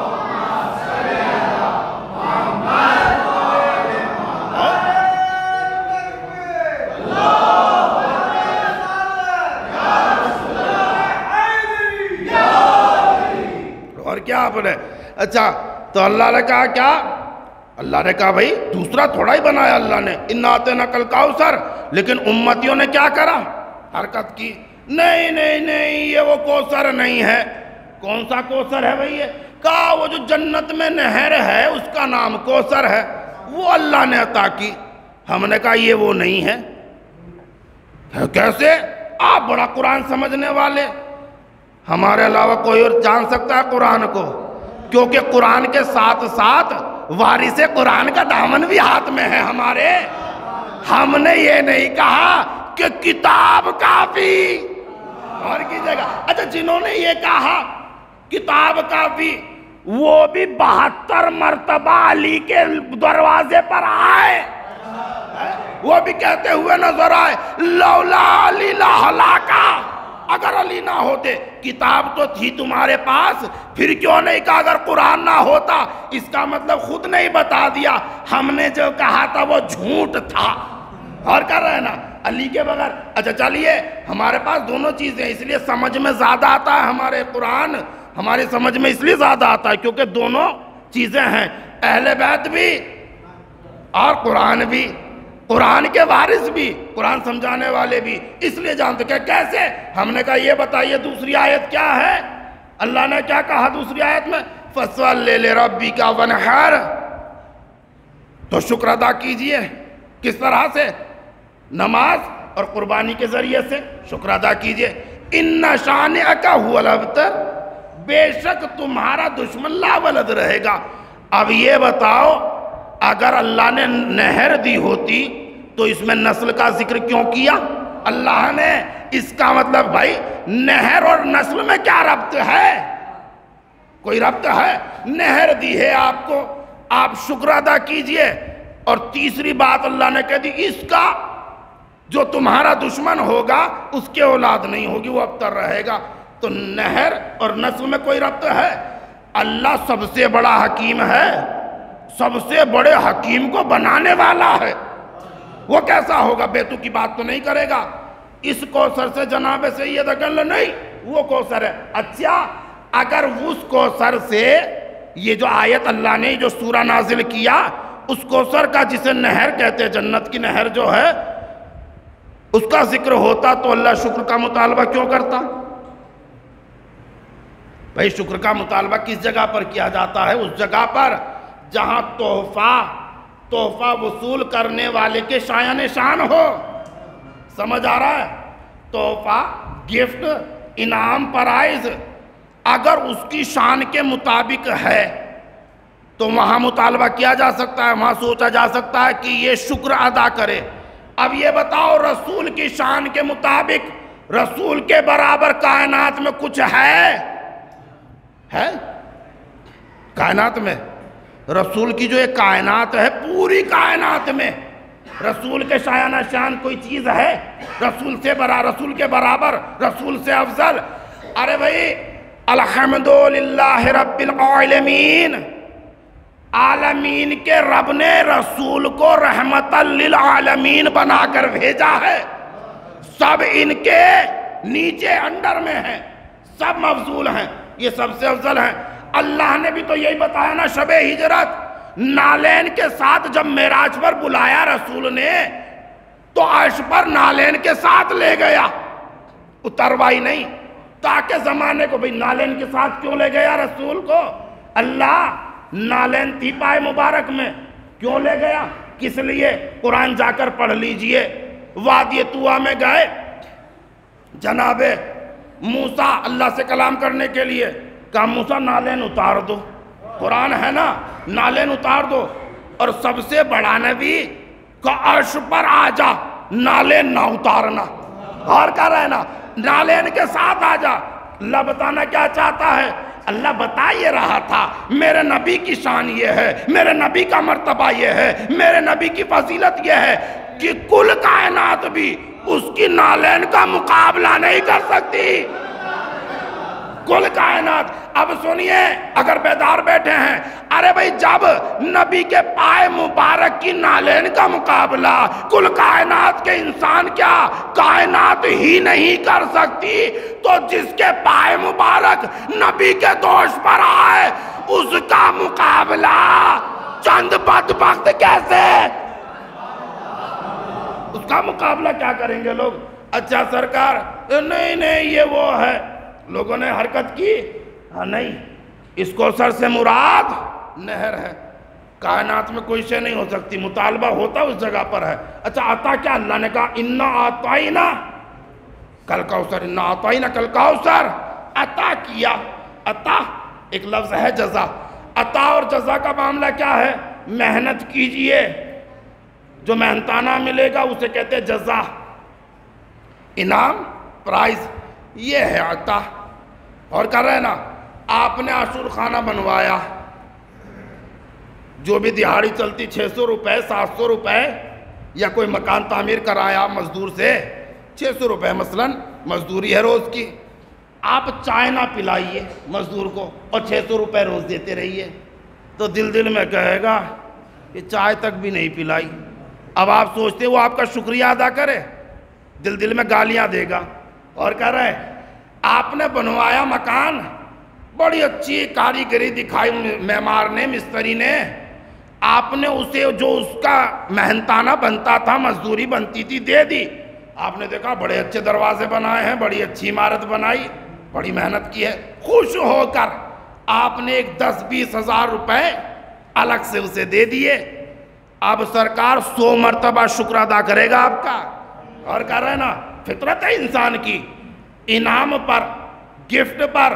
اور کیا آپ نے؟ اچھا تو اللہ نے کہا کیا؟ اللہ نے کہا بھائی دوسرا تھوڑا ہی بنایا اللہ نے، اِنَّا أَعْطَيْنَاكَ الْكَوْثَرَ. لیکن امتیوں نے کیا کرا؟ حرکت کی. نہیں نہیں نہیں، یہ وہ کوثر نہیں ہے. کون سا کوثر ہے بھئی؟ یہ کہا وہ جو جنت میں نہر ہے اس کا نام کوثر ہے، وہ اللہ نے عطا کی. ہم نے کہا یہ وہ نہیں ہے. کیسے؟ آپ بڑا قرآن سمجھنے والے. ہمارے علاوہ کوئی اور جان سکتا ہے قرآن کو؟ کیونکہ قرآن کے ساتھ ساتھ وارث قرآن کا دامن بھی ہاتھ میں ہے ہمارے. ہم نے یہ نہیں کہا کہ کتاب کافی اور کی جگہ. اچھا جنہوں نے یہ کہا کتاب کافی، وہ بھی 72 مرتبہ علی کے دروازے پر آئے، وہ بھی کہتے ہوئے نظر آئے لولا علی لہلاکا. اگر علی نہ ہوتے، کتاب تو تھی تمہارے پاس، پھر کیوں نہیں کہا اگر قرآن نہ ہوتا؟ اس کا مطلب خود نہیں بتا دیا، ہم نے جو کہا تھا وہ جھوٹ تھا. اور کر رہے ہیں نا علی کے بغیر. اچھا چلیے ہمارے پاس دونوں چیزیں، اس لیے سمجھ میں زیادہ آتا ہے ہمارے قرآن، ہماری سمجھ میں اس لیے زیادہ آتا ہے کیونکہ دونوں چیزیں ہیں، اہل بیت بھی اور قرآن بھی، قرآن کے وارث بھی، قرآن سمجھانے والے بھی. اس لیے جانتے کہ کیسے؟ ہم نے کہا یہ بتائیے دوسری آیت کیا ہے؟ اللہ نے کیا کہا دوسری آیت میں؟ فَصَلِّ لِرَبِّكَ وَانْحَرْ. تو شکر ادا کیجئے. کس طرح سے؟ نماز اور قربانی کے ذریعے سے شکر ادا کیجئے. إِنَّ شَانِئَكَ هُوَ الْأَبْتَرُ. بے شک تمہارا دشمن لا ولد رہے گا. اب یہ بتاؤ اگر اللہ نے نہر دی ہوتی تو اس میں نسل کا ذکر کیوں کیا اللہ نے؟ اس کا مطلب بھائی نہر اور نسل میں کیا ربط ہے؟ کوئی ربط ہے؟ نہر دی ہے آپ کو، آپ شکر ادا کیجئے. اور تیسری بات اللہ نے کہہ دی اس کا جو تمہارا دشمن ہوگا اس کے اولاد نہیں ہوگی، وہ ابتر رہے گا. تو نہر اور نسل میں کوئی ربط ہے؟ اللہ سب سے بڑا حکیم ہے، سب سے بڑے حکیم کو بنانے والا ہے. وہ کیسا ہوگا؟ بیتو کی بات تو نہیں کرے گا. اس کوثر سے جناب سید اکل نہیں، وہ کوثر ہے. اچھا اگر اس کوثر سے یہ جو آیت اللہ نے جو سورہ نازل کیا اس کوثر کا جسے نہر کہتے ہیں، جنت کی نہر جو ہے، اس کا ذکر ہوتا تو اللہ شکر کا مطالبہ کیوں کرتا؟ بھائی شکر کا مطالبہ کس جگہ پر کیا جاتا ہے؟ اس جگہ پر جہاں تحفہ وصول کرنے والے کے شایان شان ہو. سمجھ آ رہا ہے؟ تحفہ، گفٹ، انعام، پرائز اگر اس کی شان کے مطابق ہے تو وہاں مطالبہ کیا جا سکتا ہے، وہاں سوچا جا سکتا ہے کہ یہ شکر ادا کرے. اب یہ بتاؤ رسول کی شان کے مطابق رسول کے برابر کائنات میں کچھ ہے کائنات میں؟ رسول کی جو ایک کائنات ہے، پوری کائنات میں رسول کے شایانہ شان کوئی چیز ہے؟ رسول کے برابر، رسول سے افضل؟ ارے بھائی، الحمدللہ رب العالمین، عالمین کے رب نے رسول کو رحمت للعالمین بنا کر بھیجا ہے۔ سب ان کے نیچے انڈر میں ہیں، سب مفضول ہیں، یہ سب سے افضل ہیں۔ اللہ نے بھی تو یہی بتایا نا، شب ہجرت نالین کے ساتھ جب معراج پر بلایا رسول نے تو عرش پر نالین کے ساتھ لے گیا، اتروائی نہیں، تاکہ زمانے کو بھئی نالین کے ساتھ کیوں لے گیا رسول کو؟ اللہ نالین تھی پائے مبارک میں، کیوں لے گیا؟ کس لیے؟ قرآن جا کر پڑھ لیجئے۔ وادی طویٰ میں گئے، جناب موسیٰ اللہ سے کلام کرنے کے لیے، کہا موسیٰ نالین اتار دو، قرآن ہے نا، نالین اتار دو، اور سب سے بڑا نبی کا عرش پر آ جا، نالین نہ اتارنا، اور کہہ رہے نا نالین کے ساتھ آ جا۔ اللہ بتانا کیا چاہتا ہے؟ اللہ بتا یہ رہا تھا میرے نبی کی شان یہ ہے، میرے نبی کا مرتبہ یہ ہے، میرے نبی کی فضیلت یہ ہے کہ کل کائنات بھی اس کی نالین کا مقابلہ نہیں کر سکتی، کل کائنات۔ اب سنیے، اگر بیدار بیٹھے ہیں، ارے بھائی جب نبی کے پائے مبارک کی نالین کا مقابلہ کل کائنات کے انسان کیا کائنات ہی نہیں کر سکتی، تو جس کے پائے مبارک نبی کے دوش پر آئے اس کا مقابلہ چند بدبخت کیسے؟ اس کا مقابلہ کیا کریں گے لوگ؟ اچھا سرکار، نہیں یہ وہ ہے، لوگوں نے حرکت کی، ہاں نہیں، اس کو سر سے مراد نہر ہے، کائنات میں کوئی شے نہیں ہو سکتی، مطالبہ ہوتا اس جگہ پر ہے۔ اچھا عطا کیا؟ اللہ نے کہا اِنَّا آتَائِنَا کل کوثر، اِنَّا آتَائِنَا کل کوثر، عطا کیا۔ عطا ایک لفظ ہے جزا، عطا اور جزا کا معاملہ کیا ہے؟ محنت کیجئے، جو محنتانہ ملے گا اسے کہتے ہیں جزا، انعام، پرائز، یہ ہے عطا۔ اور کہہ رہے نا آپ نے عاشور خانہ بنوایا، جو بھی دہاڑی چلتی 600 روپے 700 روپے، یا کوئی مکان تعمیر کرایا مزدور سے 600 روپے مثلا مزدوری ہے روز کی، آپ چائے نہ پلائیے مزدور کو اور 600 روپے روز دیتے رہیے، تو دل میں کہے گا کہ چائے تک بھی نہیں پلائی۔ اب آپ سوچتے وہ آپ کا شکریہ ادا کرے؟ دل میں گالیاں دے گا۔ اور کہہ رہے آپ نے بنوایا مکان، بڑی اچھی کاریگری دکھائی معمار نے، مستری نے، آپ نے اسے جو اس کا محنتانہ بنتا تھا، مزدوری بنتی تھی، دے دی۔ آپ نے دیکھا بڑے اچھے دروازے بنائے ہیں، بڑی اچھی عمارت بنائی، بڑی محنت کی ہے، خوش ہو کر آپ نے ایک 10-20 ہزار روپے الگ سے اسے دے دیے۔ اب سرکار 100 مرتبہ شکر ادا کرے گا آپ کا۔ اور کہہ رہے ہیں نا فطرت ہے انسان کی، انعام پر، گفٹ پر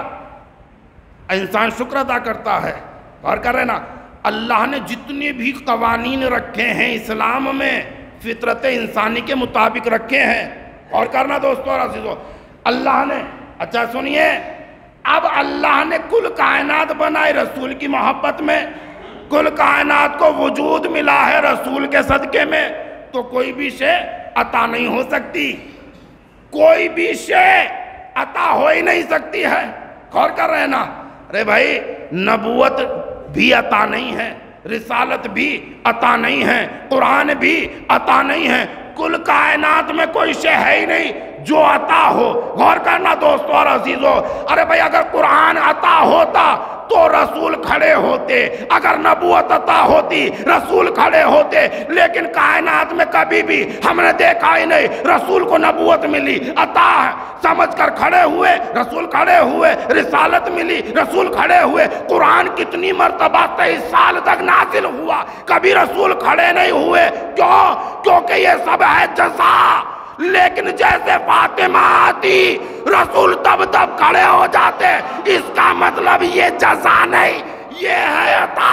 انسان شکر ادا کرتا ہے۔ اور کہہ رہے ہیں نا اللہ نے جتنے بھی قوانین رکھے ہیں اسلام میں فطرت انسانی کے مطابق رکھے ہیں۔ اور کرنا دوستو اور عزیزو، اللہ نے، اچھا سنیے، اب اللہ نے کل کائنات بنائی رسول کی محبت میں، کل کائنات کو وجود ملا ہے رسول کے صدقے میں، تو کوئی بھی شے عطا نہیں ہو سکتی، کوئی بھی شے عطا ہو ہی نہیں سکتی ہے۔ غور کر رہے ہیں نا؟ ارے بھائی نبوت بھی عطا نہیں ہے، رسالت بھی عطا نہیں ہے، قرآن بھی عطا نہیں ہے، کل کائنات میں کوئی شے ہے ہی نہیں جو عطا ہو۔ غور کرنا دوستو اور عزیزو، ارے بھائی اگر قرآن عطا ہوتا تو رسول کھڑے ہوتے، اگر نبوت عطا ہوتی رسول کھڑے ہوتے، لیکن کائنات میں کبھی بھی ہم نے دیکھا ہی نہیں رسول کو نبوت ملی، عطا سمجھ کر کھڑے ہوئے رسول کھڑے ہوئے، رسالت ملی رسول کھڑے ہوئے۔ قرآن کتنی مرتبہ 23 سال تک نازل ہوا، کبھی رسول کھڑے نہیں ہوئے، کیوں؟ کیونکہ یہ سب ہے جزا۔ لیکن جیسے فاطمہ آتی رسول تب کھڑے ہو جاتے، اس کا مطلب یہ جزا نہیں، یہ ہے عطا۔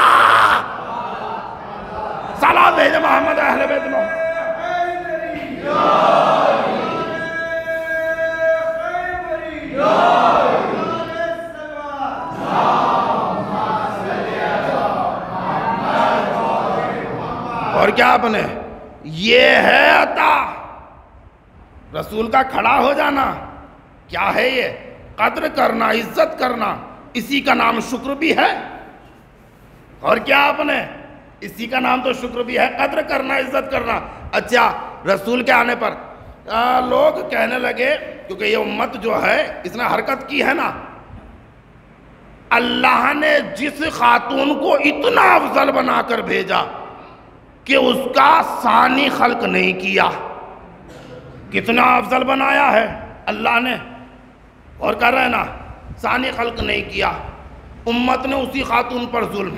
صلاۃ بھیجے محمد اہل بیت محمد۔ کیا آپ نے؟ یہ ہے عطا، رسول کا کھڑا ہو جانا. کیا ہے یہ؟ قدر کرنا، عزت کرنا، اسی کا نام شکر بھی ہے. اور کیا آپ نے؟ اسی کا نام تو شکر بھی ہے، قدر کرنا، عزت کرنا. اچھا، رسول کے آنے پر لوگ کہنے لگے، کیونکہ یہ امت جو ہے اس نے حرکت کی ہے نا، اللہ نے جس خاتون کو اتنا افضل بنا کر بھیجا کہ اس کا ثانی خلق نہیں کیا. کتنا افضل بنایا ہے اللہ نے، اور کر رہے نا، ثانی خلق نہیں کیا. امت نے اسی خاتون پر ظلم،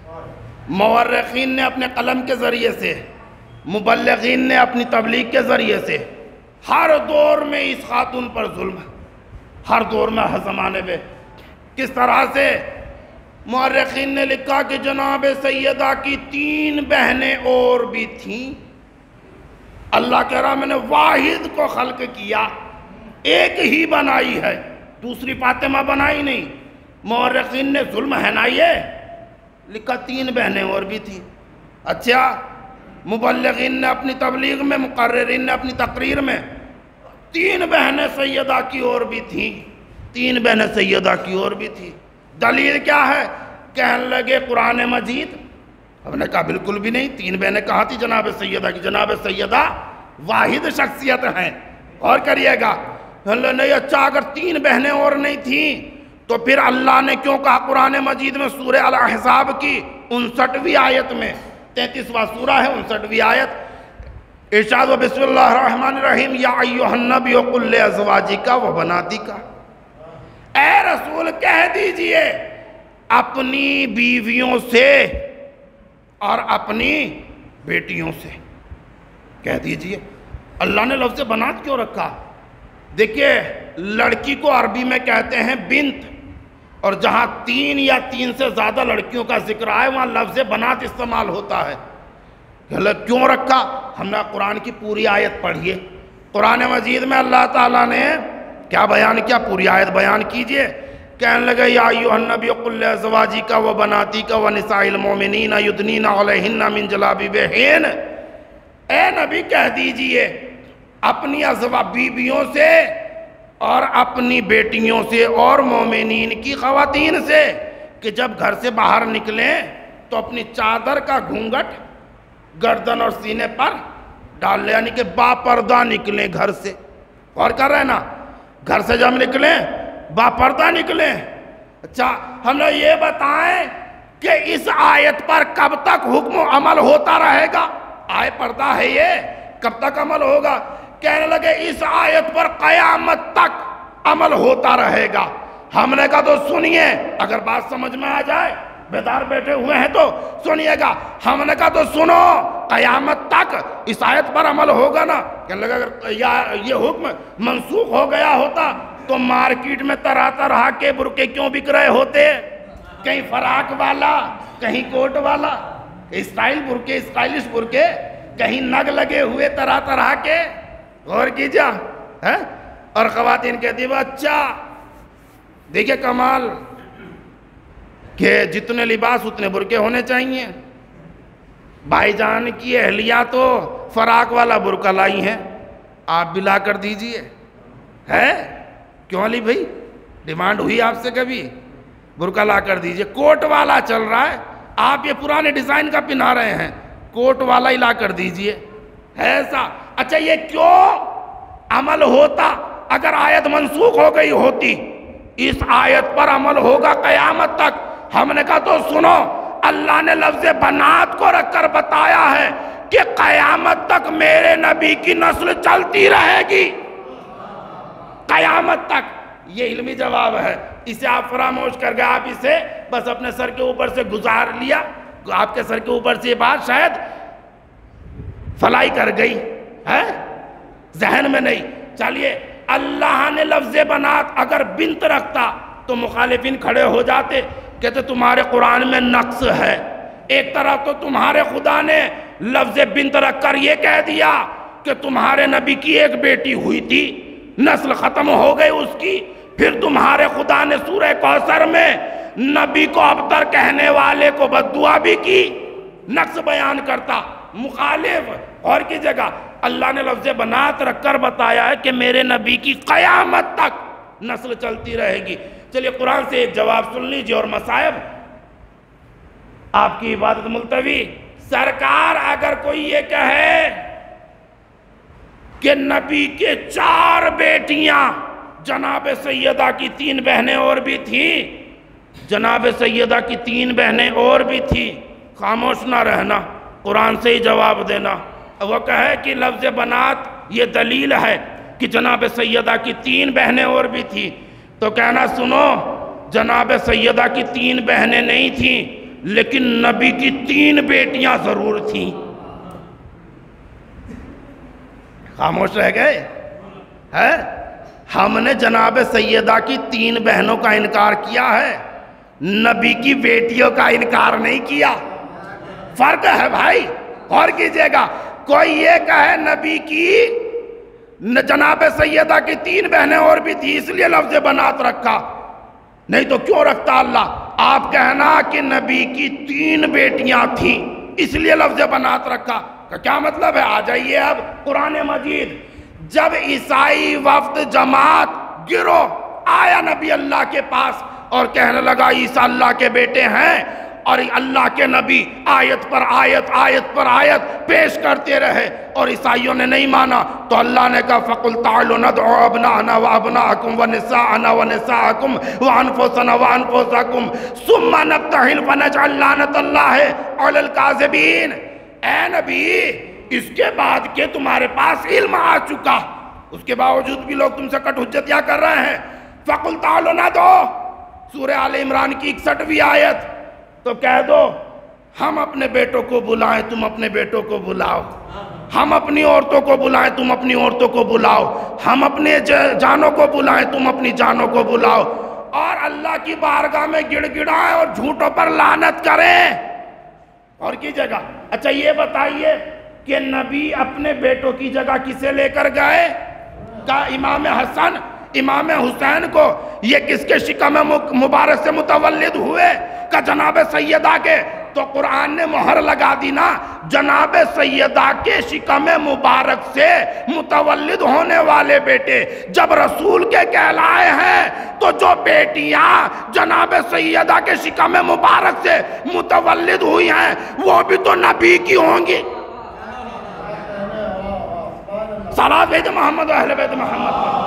مورخین نے اپنے قلم کے ذریعے سے، مبلغین نے اپنی تبلیغ کے ذریعے سے، ہر دور میں اس خاتون پر ظلم، ہر دور میں، ہر زمانے میں. کس طرح سے؟ مورخین نے لکھا کہ جناب سیدہ کی 3 بہنیں اور بھی تھیں. اللہ کہہ رہا میں نے واحد کو خلق کیا، ایک ہی بنائی ہے، دوسری فاطمہ بنائی نہیں. مورخین نے ظلم ہے نا یہ، لکھا 3 بہنیں اور بھی تھیں. اچھا، مبلغین نے اپنی تبلیغ میں، مقررین نے اپنی تقریر میں 3 بہنیں سیدہ کی اور بھی تھیں، 3 بہنیں سیدہ کی اور بھی تھیں. دلیل کیا ہے؟ کہنے لگے قرآن مجید. ہم نے کہا بالکل بھی نہیں، 3 بہنیں کہاں تھی جناب سیدہ کی؟ جناب سیدہ واحد شخصیت ہیں. اور کریے گا نہیں. اچھا، اگر 3 بہنیں اور نہیں تھیں تو پھر اللہ نے کیوں کہا قرآن مجید میں سورہ الاحزاب کی 59ویں آیت میں، 33واں سورہ ہے، 59ویں آیت، ارشاد و بسم اللہ الرحمن الرحیم یا ایھا النبی قل لازواجک و بناتک، اے رسول کہہ دیجئے اپنی بیویوں سے اور اپنی بیٹیوں سے، کہہ دیجئے. اللہ نے لفظ بنات کیوں رکھا؟ دیکھیے، لڑکی کو عربی میں کہتے ہیں بنت، اور جہاں 3 یا 3 سے زیادہ لڑکیوں کا ذکر آئے وہاں لفظ بنات استعمال ہوتا ہے. کیوں رکھا؟ ہم نے قرآن کی پوری آیت پڑھی ہے. قرآن مجید میں اللہ تعالیٰ نے کیا بیان کیا؟ پوری آیت بیان کیجئے. کہنے لگے یا ایھا النبی قل لازواجک و بناتک و نساء المؤمنین یدنین علیہن من جلابیبہن، اے نبی کہہ دیجئے اپنی بیویوں سے اور اپنی بیٹیوں سے اور مومنین کی خواتین سے کہ جب گھر سے باہر نکلیں تو اپنی چادر کا گھونگھٹ گردن اور سینے پر ڈال لیں، یعنی کہ با پردہ نکلیں گھر سے. اور کر رہے نا، گھر سے جب نکلیں با پردہ نکلیں. اچھا، ہم نے یہ بتائیں کہ اس آیت پر کب تک حکم و عمل ہوتا رہے گا؟ آئے پردہ ہے یہ، کب تک عمل ہوگا؟ کہنے لگے اس آیت پر قیامت تک عمل ہوتا رہے گا. ہم نے کہا تو سنیے، اگر بات سمجھ میں آ جائے، بیدار بیٹھے ہوئے ہیں تو سنیے گا. ہم نے کہا تو سنو، قیامت تک اس آیت پر عمل ہوگا نا. کہنے لگا اگر یہ حکم منسوخ ہو گیا ہوتا تو مارکیٹ میں طرح طرح کے برقعے کیوں بک رہے ہوتے؟ کہیں فراق والا، کہیں کوٹ والا، اسٹائل برقعے، اسٹائلش برقعے، کہیں نگ لگے ہوئے طرح طرح کے. غور کیجئے. اور خواتین کہتی ہیں اچھا دیکھیں کمال کہ جتنے لباس اتنے برقعے ہونے چاہیے. بھائی جان کی اہلیہ تو فراق والا برقع لائی ہیں، آپ بھی لا کر دیجئے. ہے کیوں علی بھائی، ڈیمانڈ ہوئی آپ سے کبھی؟ برقع لا کر دیجئے. کوٹ والا چل رہا ہے، آپ یہ پرانے ڈیزائن کا پہنا رہے ہیں، کوٹ والا ہی لا کر دیجئے. ایسا اچھا یہ کیوں عمل ہوتا؟ اگر آیت منسوخ ہو گئی ہوتی، اس آیت پر عمل ہوگا قیامت تک. ہم نے کہا تو سنو، اللہ نے لفظ بنات کو رکھ کر بتایا ہے کہ قیامت تک میرے نبی کی نسل چلتی رہے گی، قیامت تک. یہ علمی جواب ہے، اسے آپ فراموش کر گئے. آپ اسے بس اپنے سر کے اوپر سے گزار لیا، آپ کے سر کے اوپر سے یہ بات شاید فلائی کر گئی ہے، ذہن میں نہیں. چلیے، اللہ نے لفظ بنات اگر بنت رکھتا تو مخالفین کھڑے ہو جاتے، کہتے تمہارے قرآن میں نقص ہے. ایک طرف تو تمہارے خدا نے لفظ بنت رکھ کر یہ کہہ دیا کہ تمہارے نبی کی ایک بیٹی ہوئی تھی، نسل ختم ہو گئی اس کی. پھر تمہارے خدا نے سورہ کوثر میں نبی کو ابتر کہنے والے کو بد دعا بھی کی، نقص بیان کرتا. مخالف. اور کی جگہ اللہ نے لفظ بنات رکھ کر بتایا ہے کہ میرے نبی کی قیامت تک نسل چلتی رہے گی. چلیے قرآن سے ایک جواب سن لیجیے. اور مصائب آپ کی عبادت ملتوی. سرکار اگر کوئی یہ کہے کہ نبی کے 4 بیٹیاں، جناب سیدہ کی 3 بہنیں اور بھی تھیں، جناب سیدہ کی 3 بہنیں اور بھی تھیں، خاموش نہ رہنا، قرآن سے ہی جواب دینا. وہ کہے کہ لفظ بنات یہ دلیل ہے کہ جناب سیدہ کی 3 بہنیں اور بھی تھیں، تو کہنا سنو، جناب سیدہ کی 3 بہنیں نہیں تھیں لیکن نبی کی 3 بیٹیاں ضرور تھیں. خاموش رہ گئے. ہے ہم نے جناب سیدہ کی 3 بہنوں کا انکار کیا ہے، نبی کی بیٹیوں کا انکار نہیں کیا. فرق ہے بھائی. اور کیجئے گا کوئی یہ کہے نبی کی جناب سیدہ کی 3 بہنیں اور بھی تھی اس لیے لفظ بنات رکھا، نہیں تو کیوں رکھتا اللہ؟ آپ کہنا کہ نبی کی 3 بیٹیاں تھیں اس لیے لفظ بنات رکھا. کیا مطلب ہے؟ آ جائیے اب قرآن مجید. جب عیسائی وفد جماعت گروہ آیا نبی اللہ کے پاس اور کہنے لگا عیسیٰ اللہ کے بیٹے ہیں، اور اللہ کے نبی آیت پر آیت آیت پر آیت پیش کرتے رہے اور عیسائیوں نے نہیں مانا، تو اللہ نے کہا فَقُلْ تَعَلُوا نَدْعُ أَبْنَاءَنَا وَأَبْنَاءَكُمْ وَنِسَاءَنَا وَنِسَاءَكُمْ وَأَنفُسَنَا وَأَنفُسَكُمْ ثُمَّ نَبْتَهِلْ فَنَجْعَلْ لَعْنَةَ اللَّهِ عَلَى الْكَاذِبِينَ. اے نبی، اس کے بعد کہ تمہارے پاس علم آ چکا، اس کے باوجود بھی لوگ تم سے کٹ حجتیاں کر رہے ہیں. فَقُلْ تَعَلُوا نَدْعُ سورہ آل عمران کی 61ویں آیت. تو کہہ دو ہم اپنے بیٹوں کو بلائیں تم اپنے بیٹوں کو بلاؤ، ہم اپنی عورتوں کو بلائیں تم اپنی عورتوں کو بلاؤ، ہم اپنے جانوں کو بلائیں تم اپنی جانوں کو بلاؤ، اور اللہ کی بارگاہ میں گڑ گڑائیں اور جھوٹوں پر لعنت کریں. اور کی جگہ اچھا یہ بتائیے کہ نبی اپنے بیٹوں کی جگہ کسے لے کر گئے؟ کہا امام حسن امام حسین کو. یہ کس کے شکم مبارک سے متولد ہوئے؟ کہ جناب سیدہ کے. تو قرآن نے مہر لگا دی نا، جناب سیدہ کے شکم مبارک سے متولد ہونے والے بیٹے جب رسول کے کہلائے ہیں تو جو بیٹیاں جناب سیدہ کے شکم مبارک سے متولد ہوئی ہیں وہ بھی تو نبی کی ہوں گی. صلاۃ بیت محمد و اہل بیت محمد.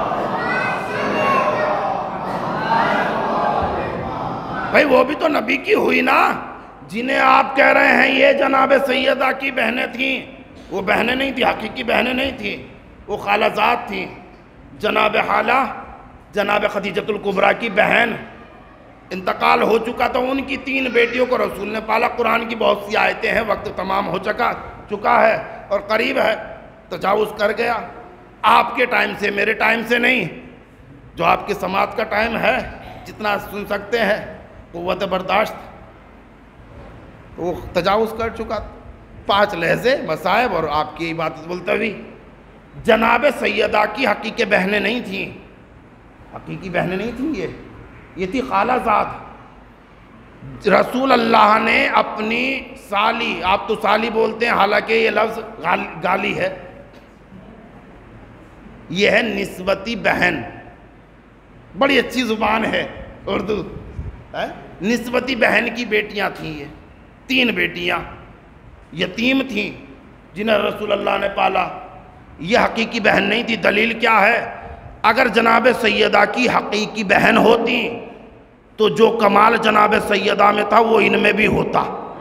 بھائی وہ بھی تو نبی کی ہوئی نا. جنہیں آپ کہہ رہے ہیں یہ جناب سیدہ کی بہنیں تھیں، وہ بہنیں نہیں تھیں، حقیقی بہنیں نہیں تھیں، وہ خالہ زاد تھیں. جناب حالہ جناب خدیجۃ الکبریٰ کی بہن انتقال ہو چکا تو ان کی 3 بیٹیوں کو رسول نے پالا. قرآن کی بہت سی آیتیں ہیں، وقت تمام ہو چکا ہے اور قریب ہے. تجاوز کر گیا آپ کے ٹائم سے، میرے ٹائم سے نہیں، جو آپ کی سماعت کا ٹائم ہے جتنا سن سکتے ہیں قوت برداشت، وہ تجاوز کر چکا. 5 لہجے مصائب اور آپ کی عبادت ملتوی. جناب سیدہ کی حقیقی بہنیں نہیں تھیں، حقیقی بہنیں نہیں تھیں، یہ تھی خالہ زاد. رسول اللہ نے اپنی سالی، آپ تو سالی بولتے ہیں حالانکہ یہ لفظ گالی ہے، یہ ہے نسبتی بہن. بڑی اچھی زبان ہے اردو. نسبتی بہن کی بیٹیاں تھیں، یہ 3 بیٹیاں یتیم تھیں جنہیں رسول اللہ نے پالا. یہ حقیقی بہن نہیں تھی. دلیل کیا ہے؟ اگر جناب سیدہ کی حقیقی بہن ہوتی تو جو کمال جناب سیدہ میں تھا وہ ان میں بھی ہوتا،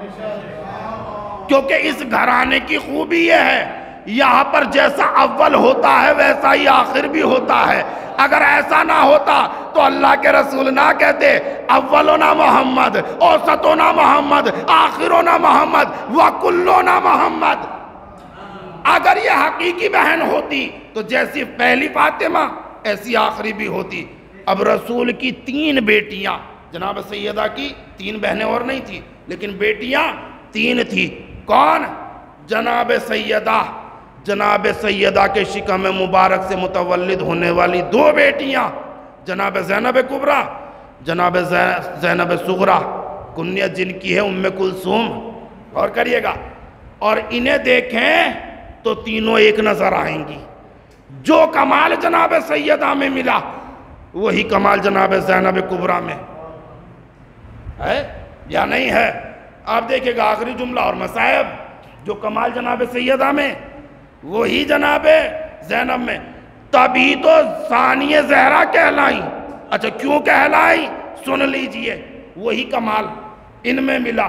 کیونکہ اس گھرانے کی خوبی یہ ہے یہاں پر جیسا اول ہوتا ہے ویسا ہی آخر بھی ہوتا ہے. اگر ایسا نہ ہوتا تو اللہ کے رسول نہ کہتے اولنا محمد، اوسطنا محمد، آخرنا محمد، وکلنا محمد. اگر یہ حقیقی بہن ہوتی تو جیسی پہلی فاطمہ ایسی آخری بھی ہوتی. اب رسول کی 3 بیٹیاں، جناب سیدہ کی 3 بہنیں اور نہیں تھی لیکن بیٹیاں 3 تھی. کون؟ جناب سیدہ، جناب سیدہ کے شکم مبارک سے متولد ہونے والی 2 بیٹیاں، جناب زینب کبریٰ، جناب زینب صغریٰ، کنیت جن کی ہے ام کلثوم. اور کریے گا اور انہیں دیکھیں تو تینوں ایک نظر آئیں گی. جو کمال جناب سیدہ میں ملا وہی کمال جناب زینب کبریٰ میں ہے یا نہیں ہے؟ آپ دیکھیں گا آخری جملہ اور مصائب. جو کمال جناب سیدہ میں وہی جناب زینب میں. تبھی تو ثانیہ زہرا کہلائیں. اچھا کیوں کہلائیں؟ سن لیجئے. وہی کمال ان میں ملا.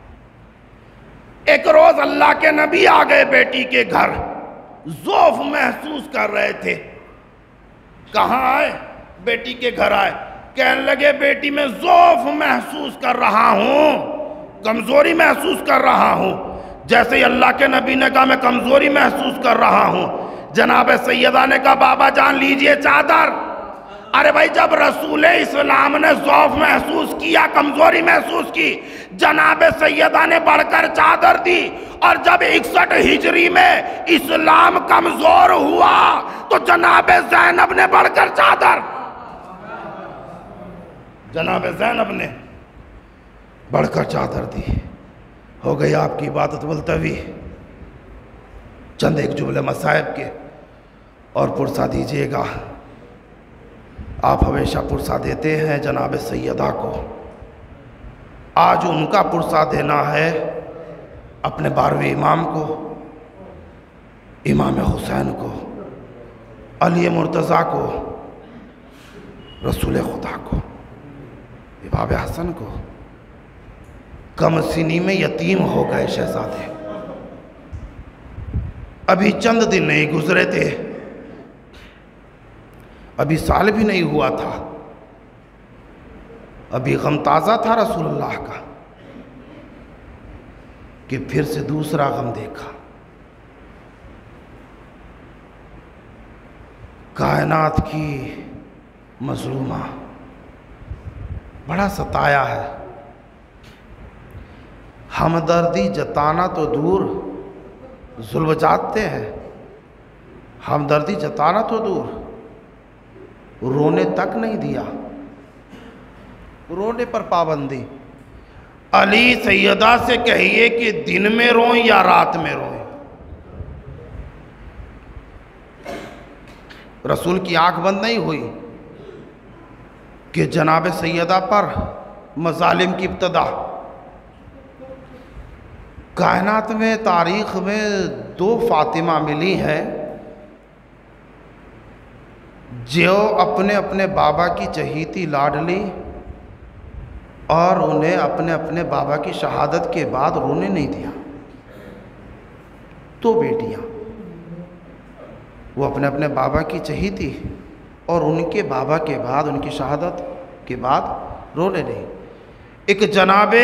ایک روز اللہ کے نبی آ گئے بیٹی کے گھر. ذوف محسوس کر رہے تھے. کہاں آئے؟ بیٹی کے گھر آئے. کہنے لگے بیٹی میں ذوف محسوس کر رہا ہوں, کمزوری محسوس کر رہا ہوں. جیسے ہی اللہ کے نبی نے کہا میں کمزوری محسوس کر رہا ہوں, جناب سیدہ نے کہا بابا جان لیجئے چادر. ارے بھائی جب رسول اسلام نے ضعف محسوس کیا, کمزوری محسوس کی, جناب سیدہ نے بڑھ کر چادر دی. اور جب 61 ہجری میں اسلام کمزور ہوا تو جناب زینب نے بڑھ کر چادر, جناب زینب نے بڑھ کر چادر دی. ہو گئی آپ کی عبادت ملتوی. چند ایک جملے مصائب کے اور پرسہ دیجئے گا. آپ ہمیشہ پرسہ دیتے ہیں جناب سیدہ کو. آج ان کا پرسہ دینا ہے اپنے 12ویں امام کو, امام حسین کو, علی مرتضیٰ کو, رسول خدا کو, امام حسن کو. کم سنی میں یتیم ہو گئے شہزادے. ابھی چند دن نہیں گزرے تھے, ابھی سال بھی نہیں ہوا تھا, ابھی غم تازہ تھا رسول اللہ کا کہ پھر سے دوسرا غم دیکھا. کائنات کی مظلومہ بڑا ستایا ہے. ہمدردی جتانا تو دور, ظلم جاتے ہیں. ہمدردی جتانا تو دور, رونے تک نہیں دیا, رونے پر پابندی. علی سیدہ سے کہیے کہ دن میں روئیں یا رات میں روئیں. رسول کی آنکھ بند نہیں ہوئی کہ جناب سیدہ پر مظالم کی ابتدا. کائنات میں تاریخ میں 2 فاطمہ ملی ہیں جو اپنے اپنے بابا کی چہیتی لاڈلی اور انہیں اپنے اپنے بابا کی شہادت کے بعد رونے نہیں دیا. 2 بیٹیاں, وہ اپنے اپنے بابا کی چہیتی اور ان کے بابا کے بعد, ان کی شہادت کے بعد رونے نہیں. ایک جناب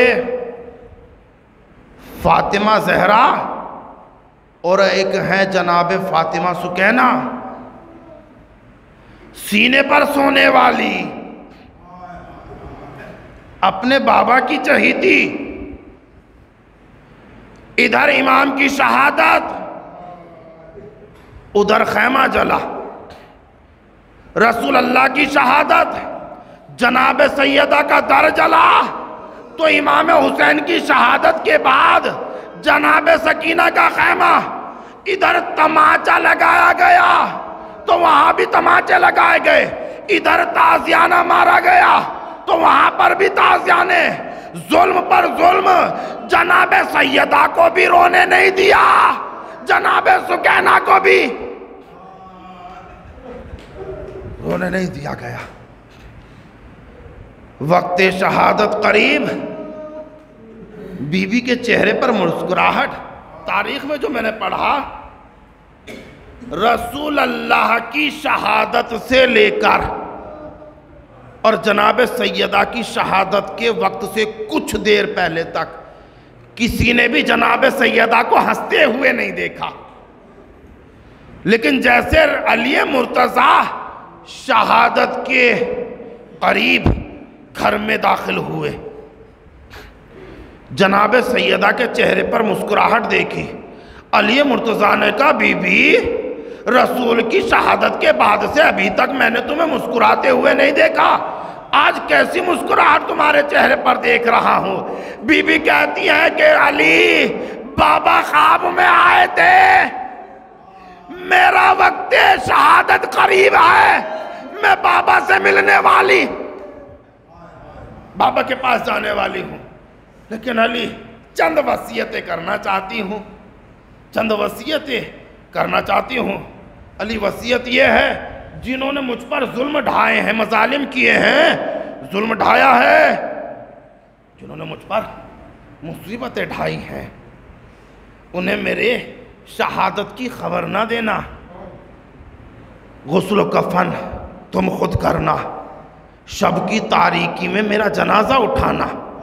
فاطمہ زہرا اور ایک ہے جناب فاطمہ سکینہ, سینے پر سونے والی, اپنے بابا کی چہیتی, ادھر امام کی شہادت, ادھر خیمہ جلا. رسول اللہ کی شہادت, جناب سیدہ کا در جلا, تو امام حسین کی شہادت کے بعد جناب سکینہ کا خیمہ. ادھر تماچا لگایا گیا تو وہاں بھی تماچے لگائے گئے, ادھر تازیانہ مارا گیا تو وہاں پر بھی تازیانے. ظلم پر ظلم, جناب سیدہ کو بھی رونے نہیں دیا, جناب سکینہ کو بھی رونے نہیں دیا گیا. وقت شہادت قریب, بی بی کے چہرے پر مسکراہٹ. تاریخ میں جو میں نے پڑھا, رسول اللہ کی شہادت سے لے کر اور جناب سیدہ کی شہادت کے وقت سے کچھ دیر پہلے تک کسی نے بھی جناب سیدہ کو ہنستے ہوئے نہیں دیکھا. لیکن جیسے علی مرتضیٰ شہادت کے قریب گھر میں داخل ہوئے, جناب سیدہ کے چہرے پر مسکراہٹ دیکھی. علی مرتضیٰ نے کہا بی بی, رسول کی شہادت کے بعد سے ابھی تک میں نے تمہیں مسکراتے ہوئے نہیں دیکھا, آج کیسی مسکراہٹ تمہارے چہرے پر دیکھ رہا ہوں. بی بی کہتی ہے کہ علی بابا خواب میں آئے تھے میرا وقت شہادت قریب ہے، میں بابا سے ملنے والی، بابا کے پاس جانے والی ہوں، لیکن علی چند وصیتیں کرنا چاہتی ہوں، چند وصیتیں کرنا چاہتی ہوں۔ علی وصیت یہ ہے، جنہوں نے مجھ پر ظلم ڈھائے ہیں، مظالم کیے ہیں، ظلم ڈھایا ہے، جنہوں نے مجھ پر مصیبتیں ڈھائی ہیں، انہیں میرے شہادت کی خبر نہ دینا، غسل و کفن تم خود کرنا، شب کی تاریکی میں میرا جنازہ اٹھانا۔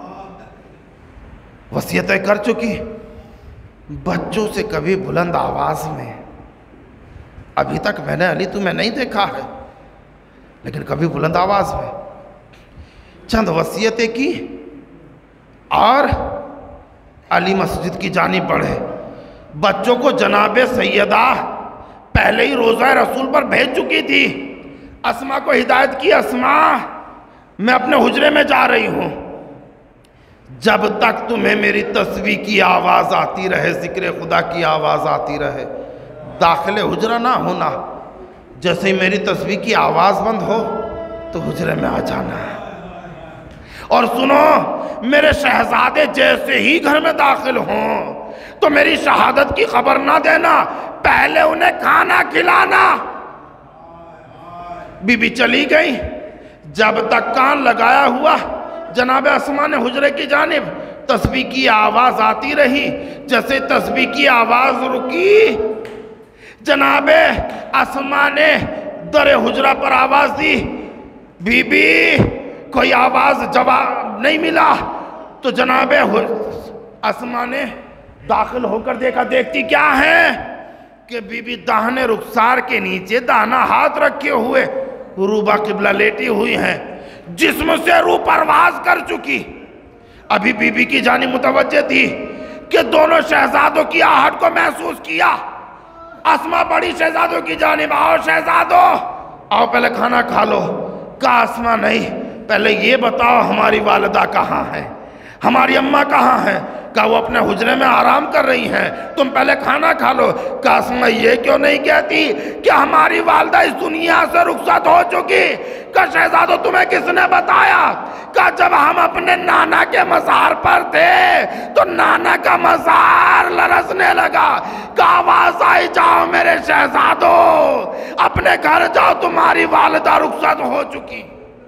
وصیتیں کر چکی، بچوں سے کبھی بلند آواز میں ابھی تک میں نے علی تمہیں نہیں دیکھا ہے، لیکن کبھی بلند آواز میں چند وصیتیں کی، اور علی مسجد کی جانب بڑھے، بچوں کو جناب سیدہ پہلے ہی روضہ رسول پر بھیج چکی تھی، اسما کو ہدایت کی، اسما میں اپنے حجرے میں جا رہی ہوں، جب تک تمہیں میری تسبیح کی آواز آتی رہے، ذکر خدا کی آواز آتی رہے، داخل حجرہ نہ ہونا، جیسے ہی میری تسبیح کی آواز بند ہو تو حجرے میں آ جانا ہے۔ اور سنو، میرے شہزادے جیسے ہی گھر میں داخل ہوں تو میری شہادت کی خبر نہ دینا، پہلے انہیں کھانا کھلانا۔ بی بی چلی گئی، جب تک کان لگایا ہوا جناب اسما نے حجرے کی جانب تسبیح کی آواز آتی رہی، جیسے تسبیح کی آواز رکی، جناب اسما نے در حجرہ پر آواز دی، بی بی کوئی آواز جواب نہیں ملا، تو جناب اسما نے داخل ہو کر دیکھا، دیکھتی کیا ہے کہ بی بی داہنے رخسار کے نیچے دانا ہاتھ رکھے ہوئے روبہ قبلہ لیٹی ہوئی ہیں، جسم سے روح پرواز کر چکی، ابھی بی بی کی جانب متوجہ تھی کہ دونوں شہزادوں کی آہٹ کو محسوس کیا۔ اسما بڑی شہزادوں کی جانب، آؤ شہزادوں، آؤ پہلے کھانا کھا لو۔ کہا اسما نہیں، پہلے یہ بتاؤ ہماری والدہ کہاں ہے، ہماری اماں کہاں ہیں؟ کہا وہ اپنے حجرے میں آرام کر رہی ہیں، تم پہلے کھانا کھا لو۔ کہا اسما یہ کیوں نہیں کہتی کہ ہماری والدہ اس دنیا سے رخصت ہو چکی؟ کہا شہزادوں تمہیں کس نے بتایا؟ کہا جب ہم اپنے نانا کے مزار پر تھے تو نانا کا مزار لرزنے لگا، کہا آواز آئی جاؤ میرے شہزادوں، اپنے گھر جاؤ، تمہاری والدہ رخصت ہو چکی۔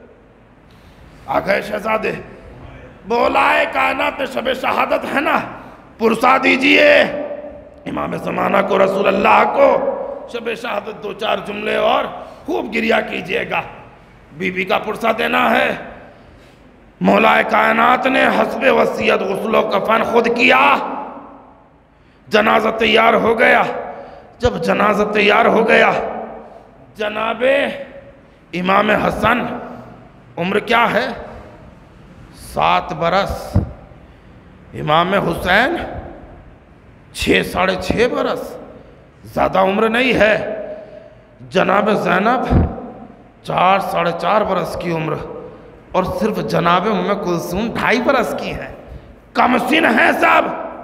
آ گئے شہزادے، بولائے کائنات شب شہادت ہے نا، پرسا دیجئے امام زمانہ کو، رسول اللہ کو، شب شہادت دو چار جملے اور خوب گریہ کیجئے گا، بی بی کا پرسا دینا ہے۔ مولا کائنات نے حسب وصیت غسل و کفن خود کیا، جنازہ تیار ہو گیا۔ جب جنازہ تیار ہو گیا، جناب امام حسن عمر کیا ہے؟ 7 برس، امام حسین 6 ساڑھے 6 برس، زیادہ عمر نہیں ہے۔ جناب زینب 4 ساڑھے 4 برس کی عمر، اور صرف جناب ام کلثوم 2.5 برس کی ہیں، کم سن ہیں سب۔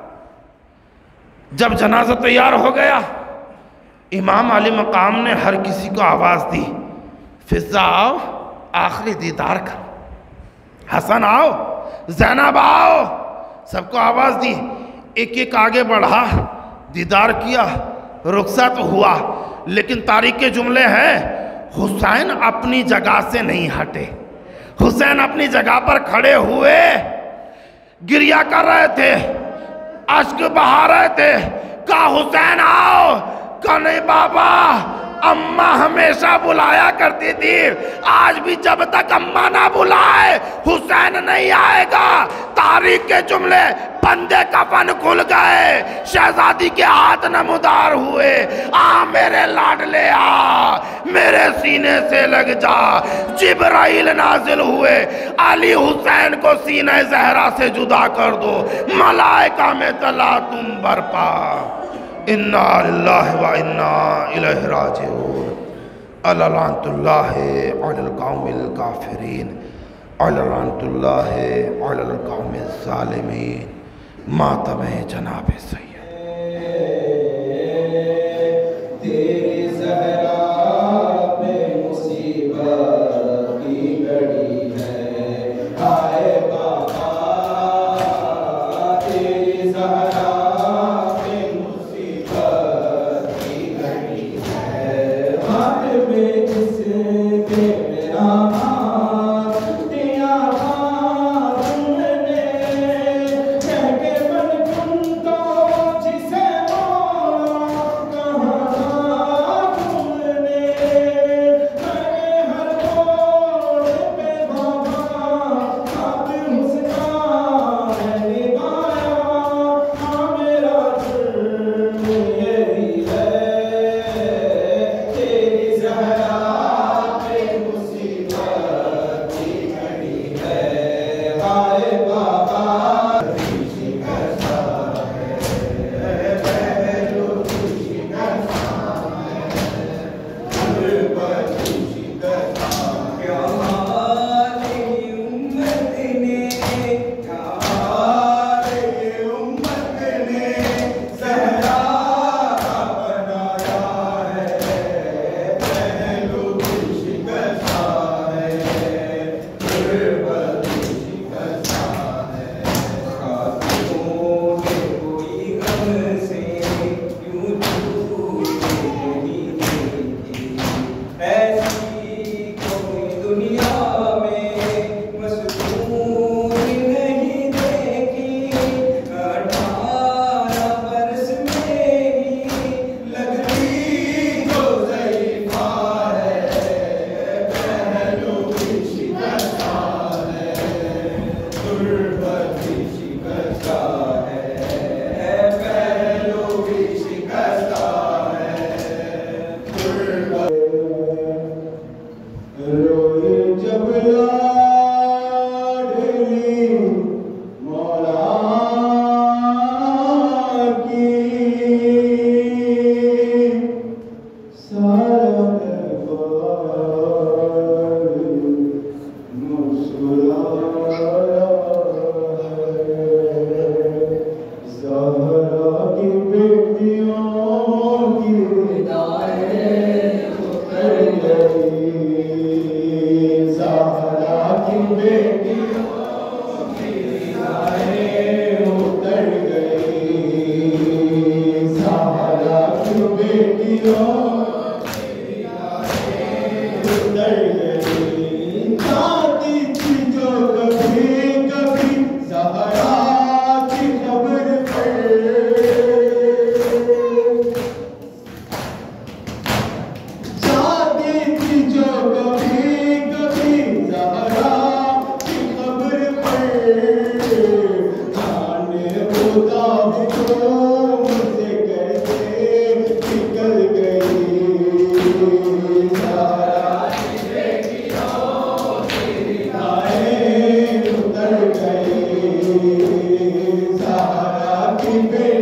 جب جنازہ تیار ہو گیا، امام علی مقام نے ہر کسی کو آواز دی، فضہ آؤ آخری دیدار کرو، حسن آؤ، زینب آؤ، سب کو آواز دی، ایک ایک آگے بڑھا، دیدار کیا، رخصت ہوا۔ لیکن تاریخ کے جملے ہیں، حسین اپنی جگہ سے نہیں ہٹے، حسین اپنی جگہ پر کھڑے ہوئے گریہ کر رہے تھے، اشک بہا رہے تھے۔ کہا حسین آؤ، کہا نہیں بابا، اماں ہمیشہ بلایا کرتی تھی، آج بھی جب تک اماں نہ بلائے حسین نہیں آئے گا۔ تاریخ کے جملے، بندے کفن کھل گئے، شہزادی کے ہاتھ نمودار ہوئے، آ میرے لاڈلے آ، میرے سینے سے لگ جا۔ جبرائیل نازل ہوئے، علی حسین کو سینہ زہرا سے جدا کر دو، ملائکہ میں تلا تم برپا، انا للہ و انا الیہ راجعون، الا لعنت اللہ علی القوم الکافرین، الا لعنت اللہ علی القوم الظالمین، ماتم جناب سید۔ Amen.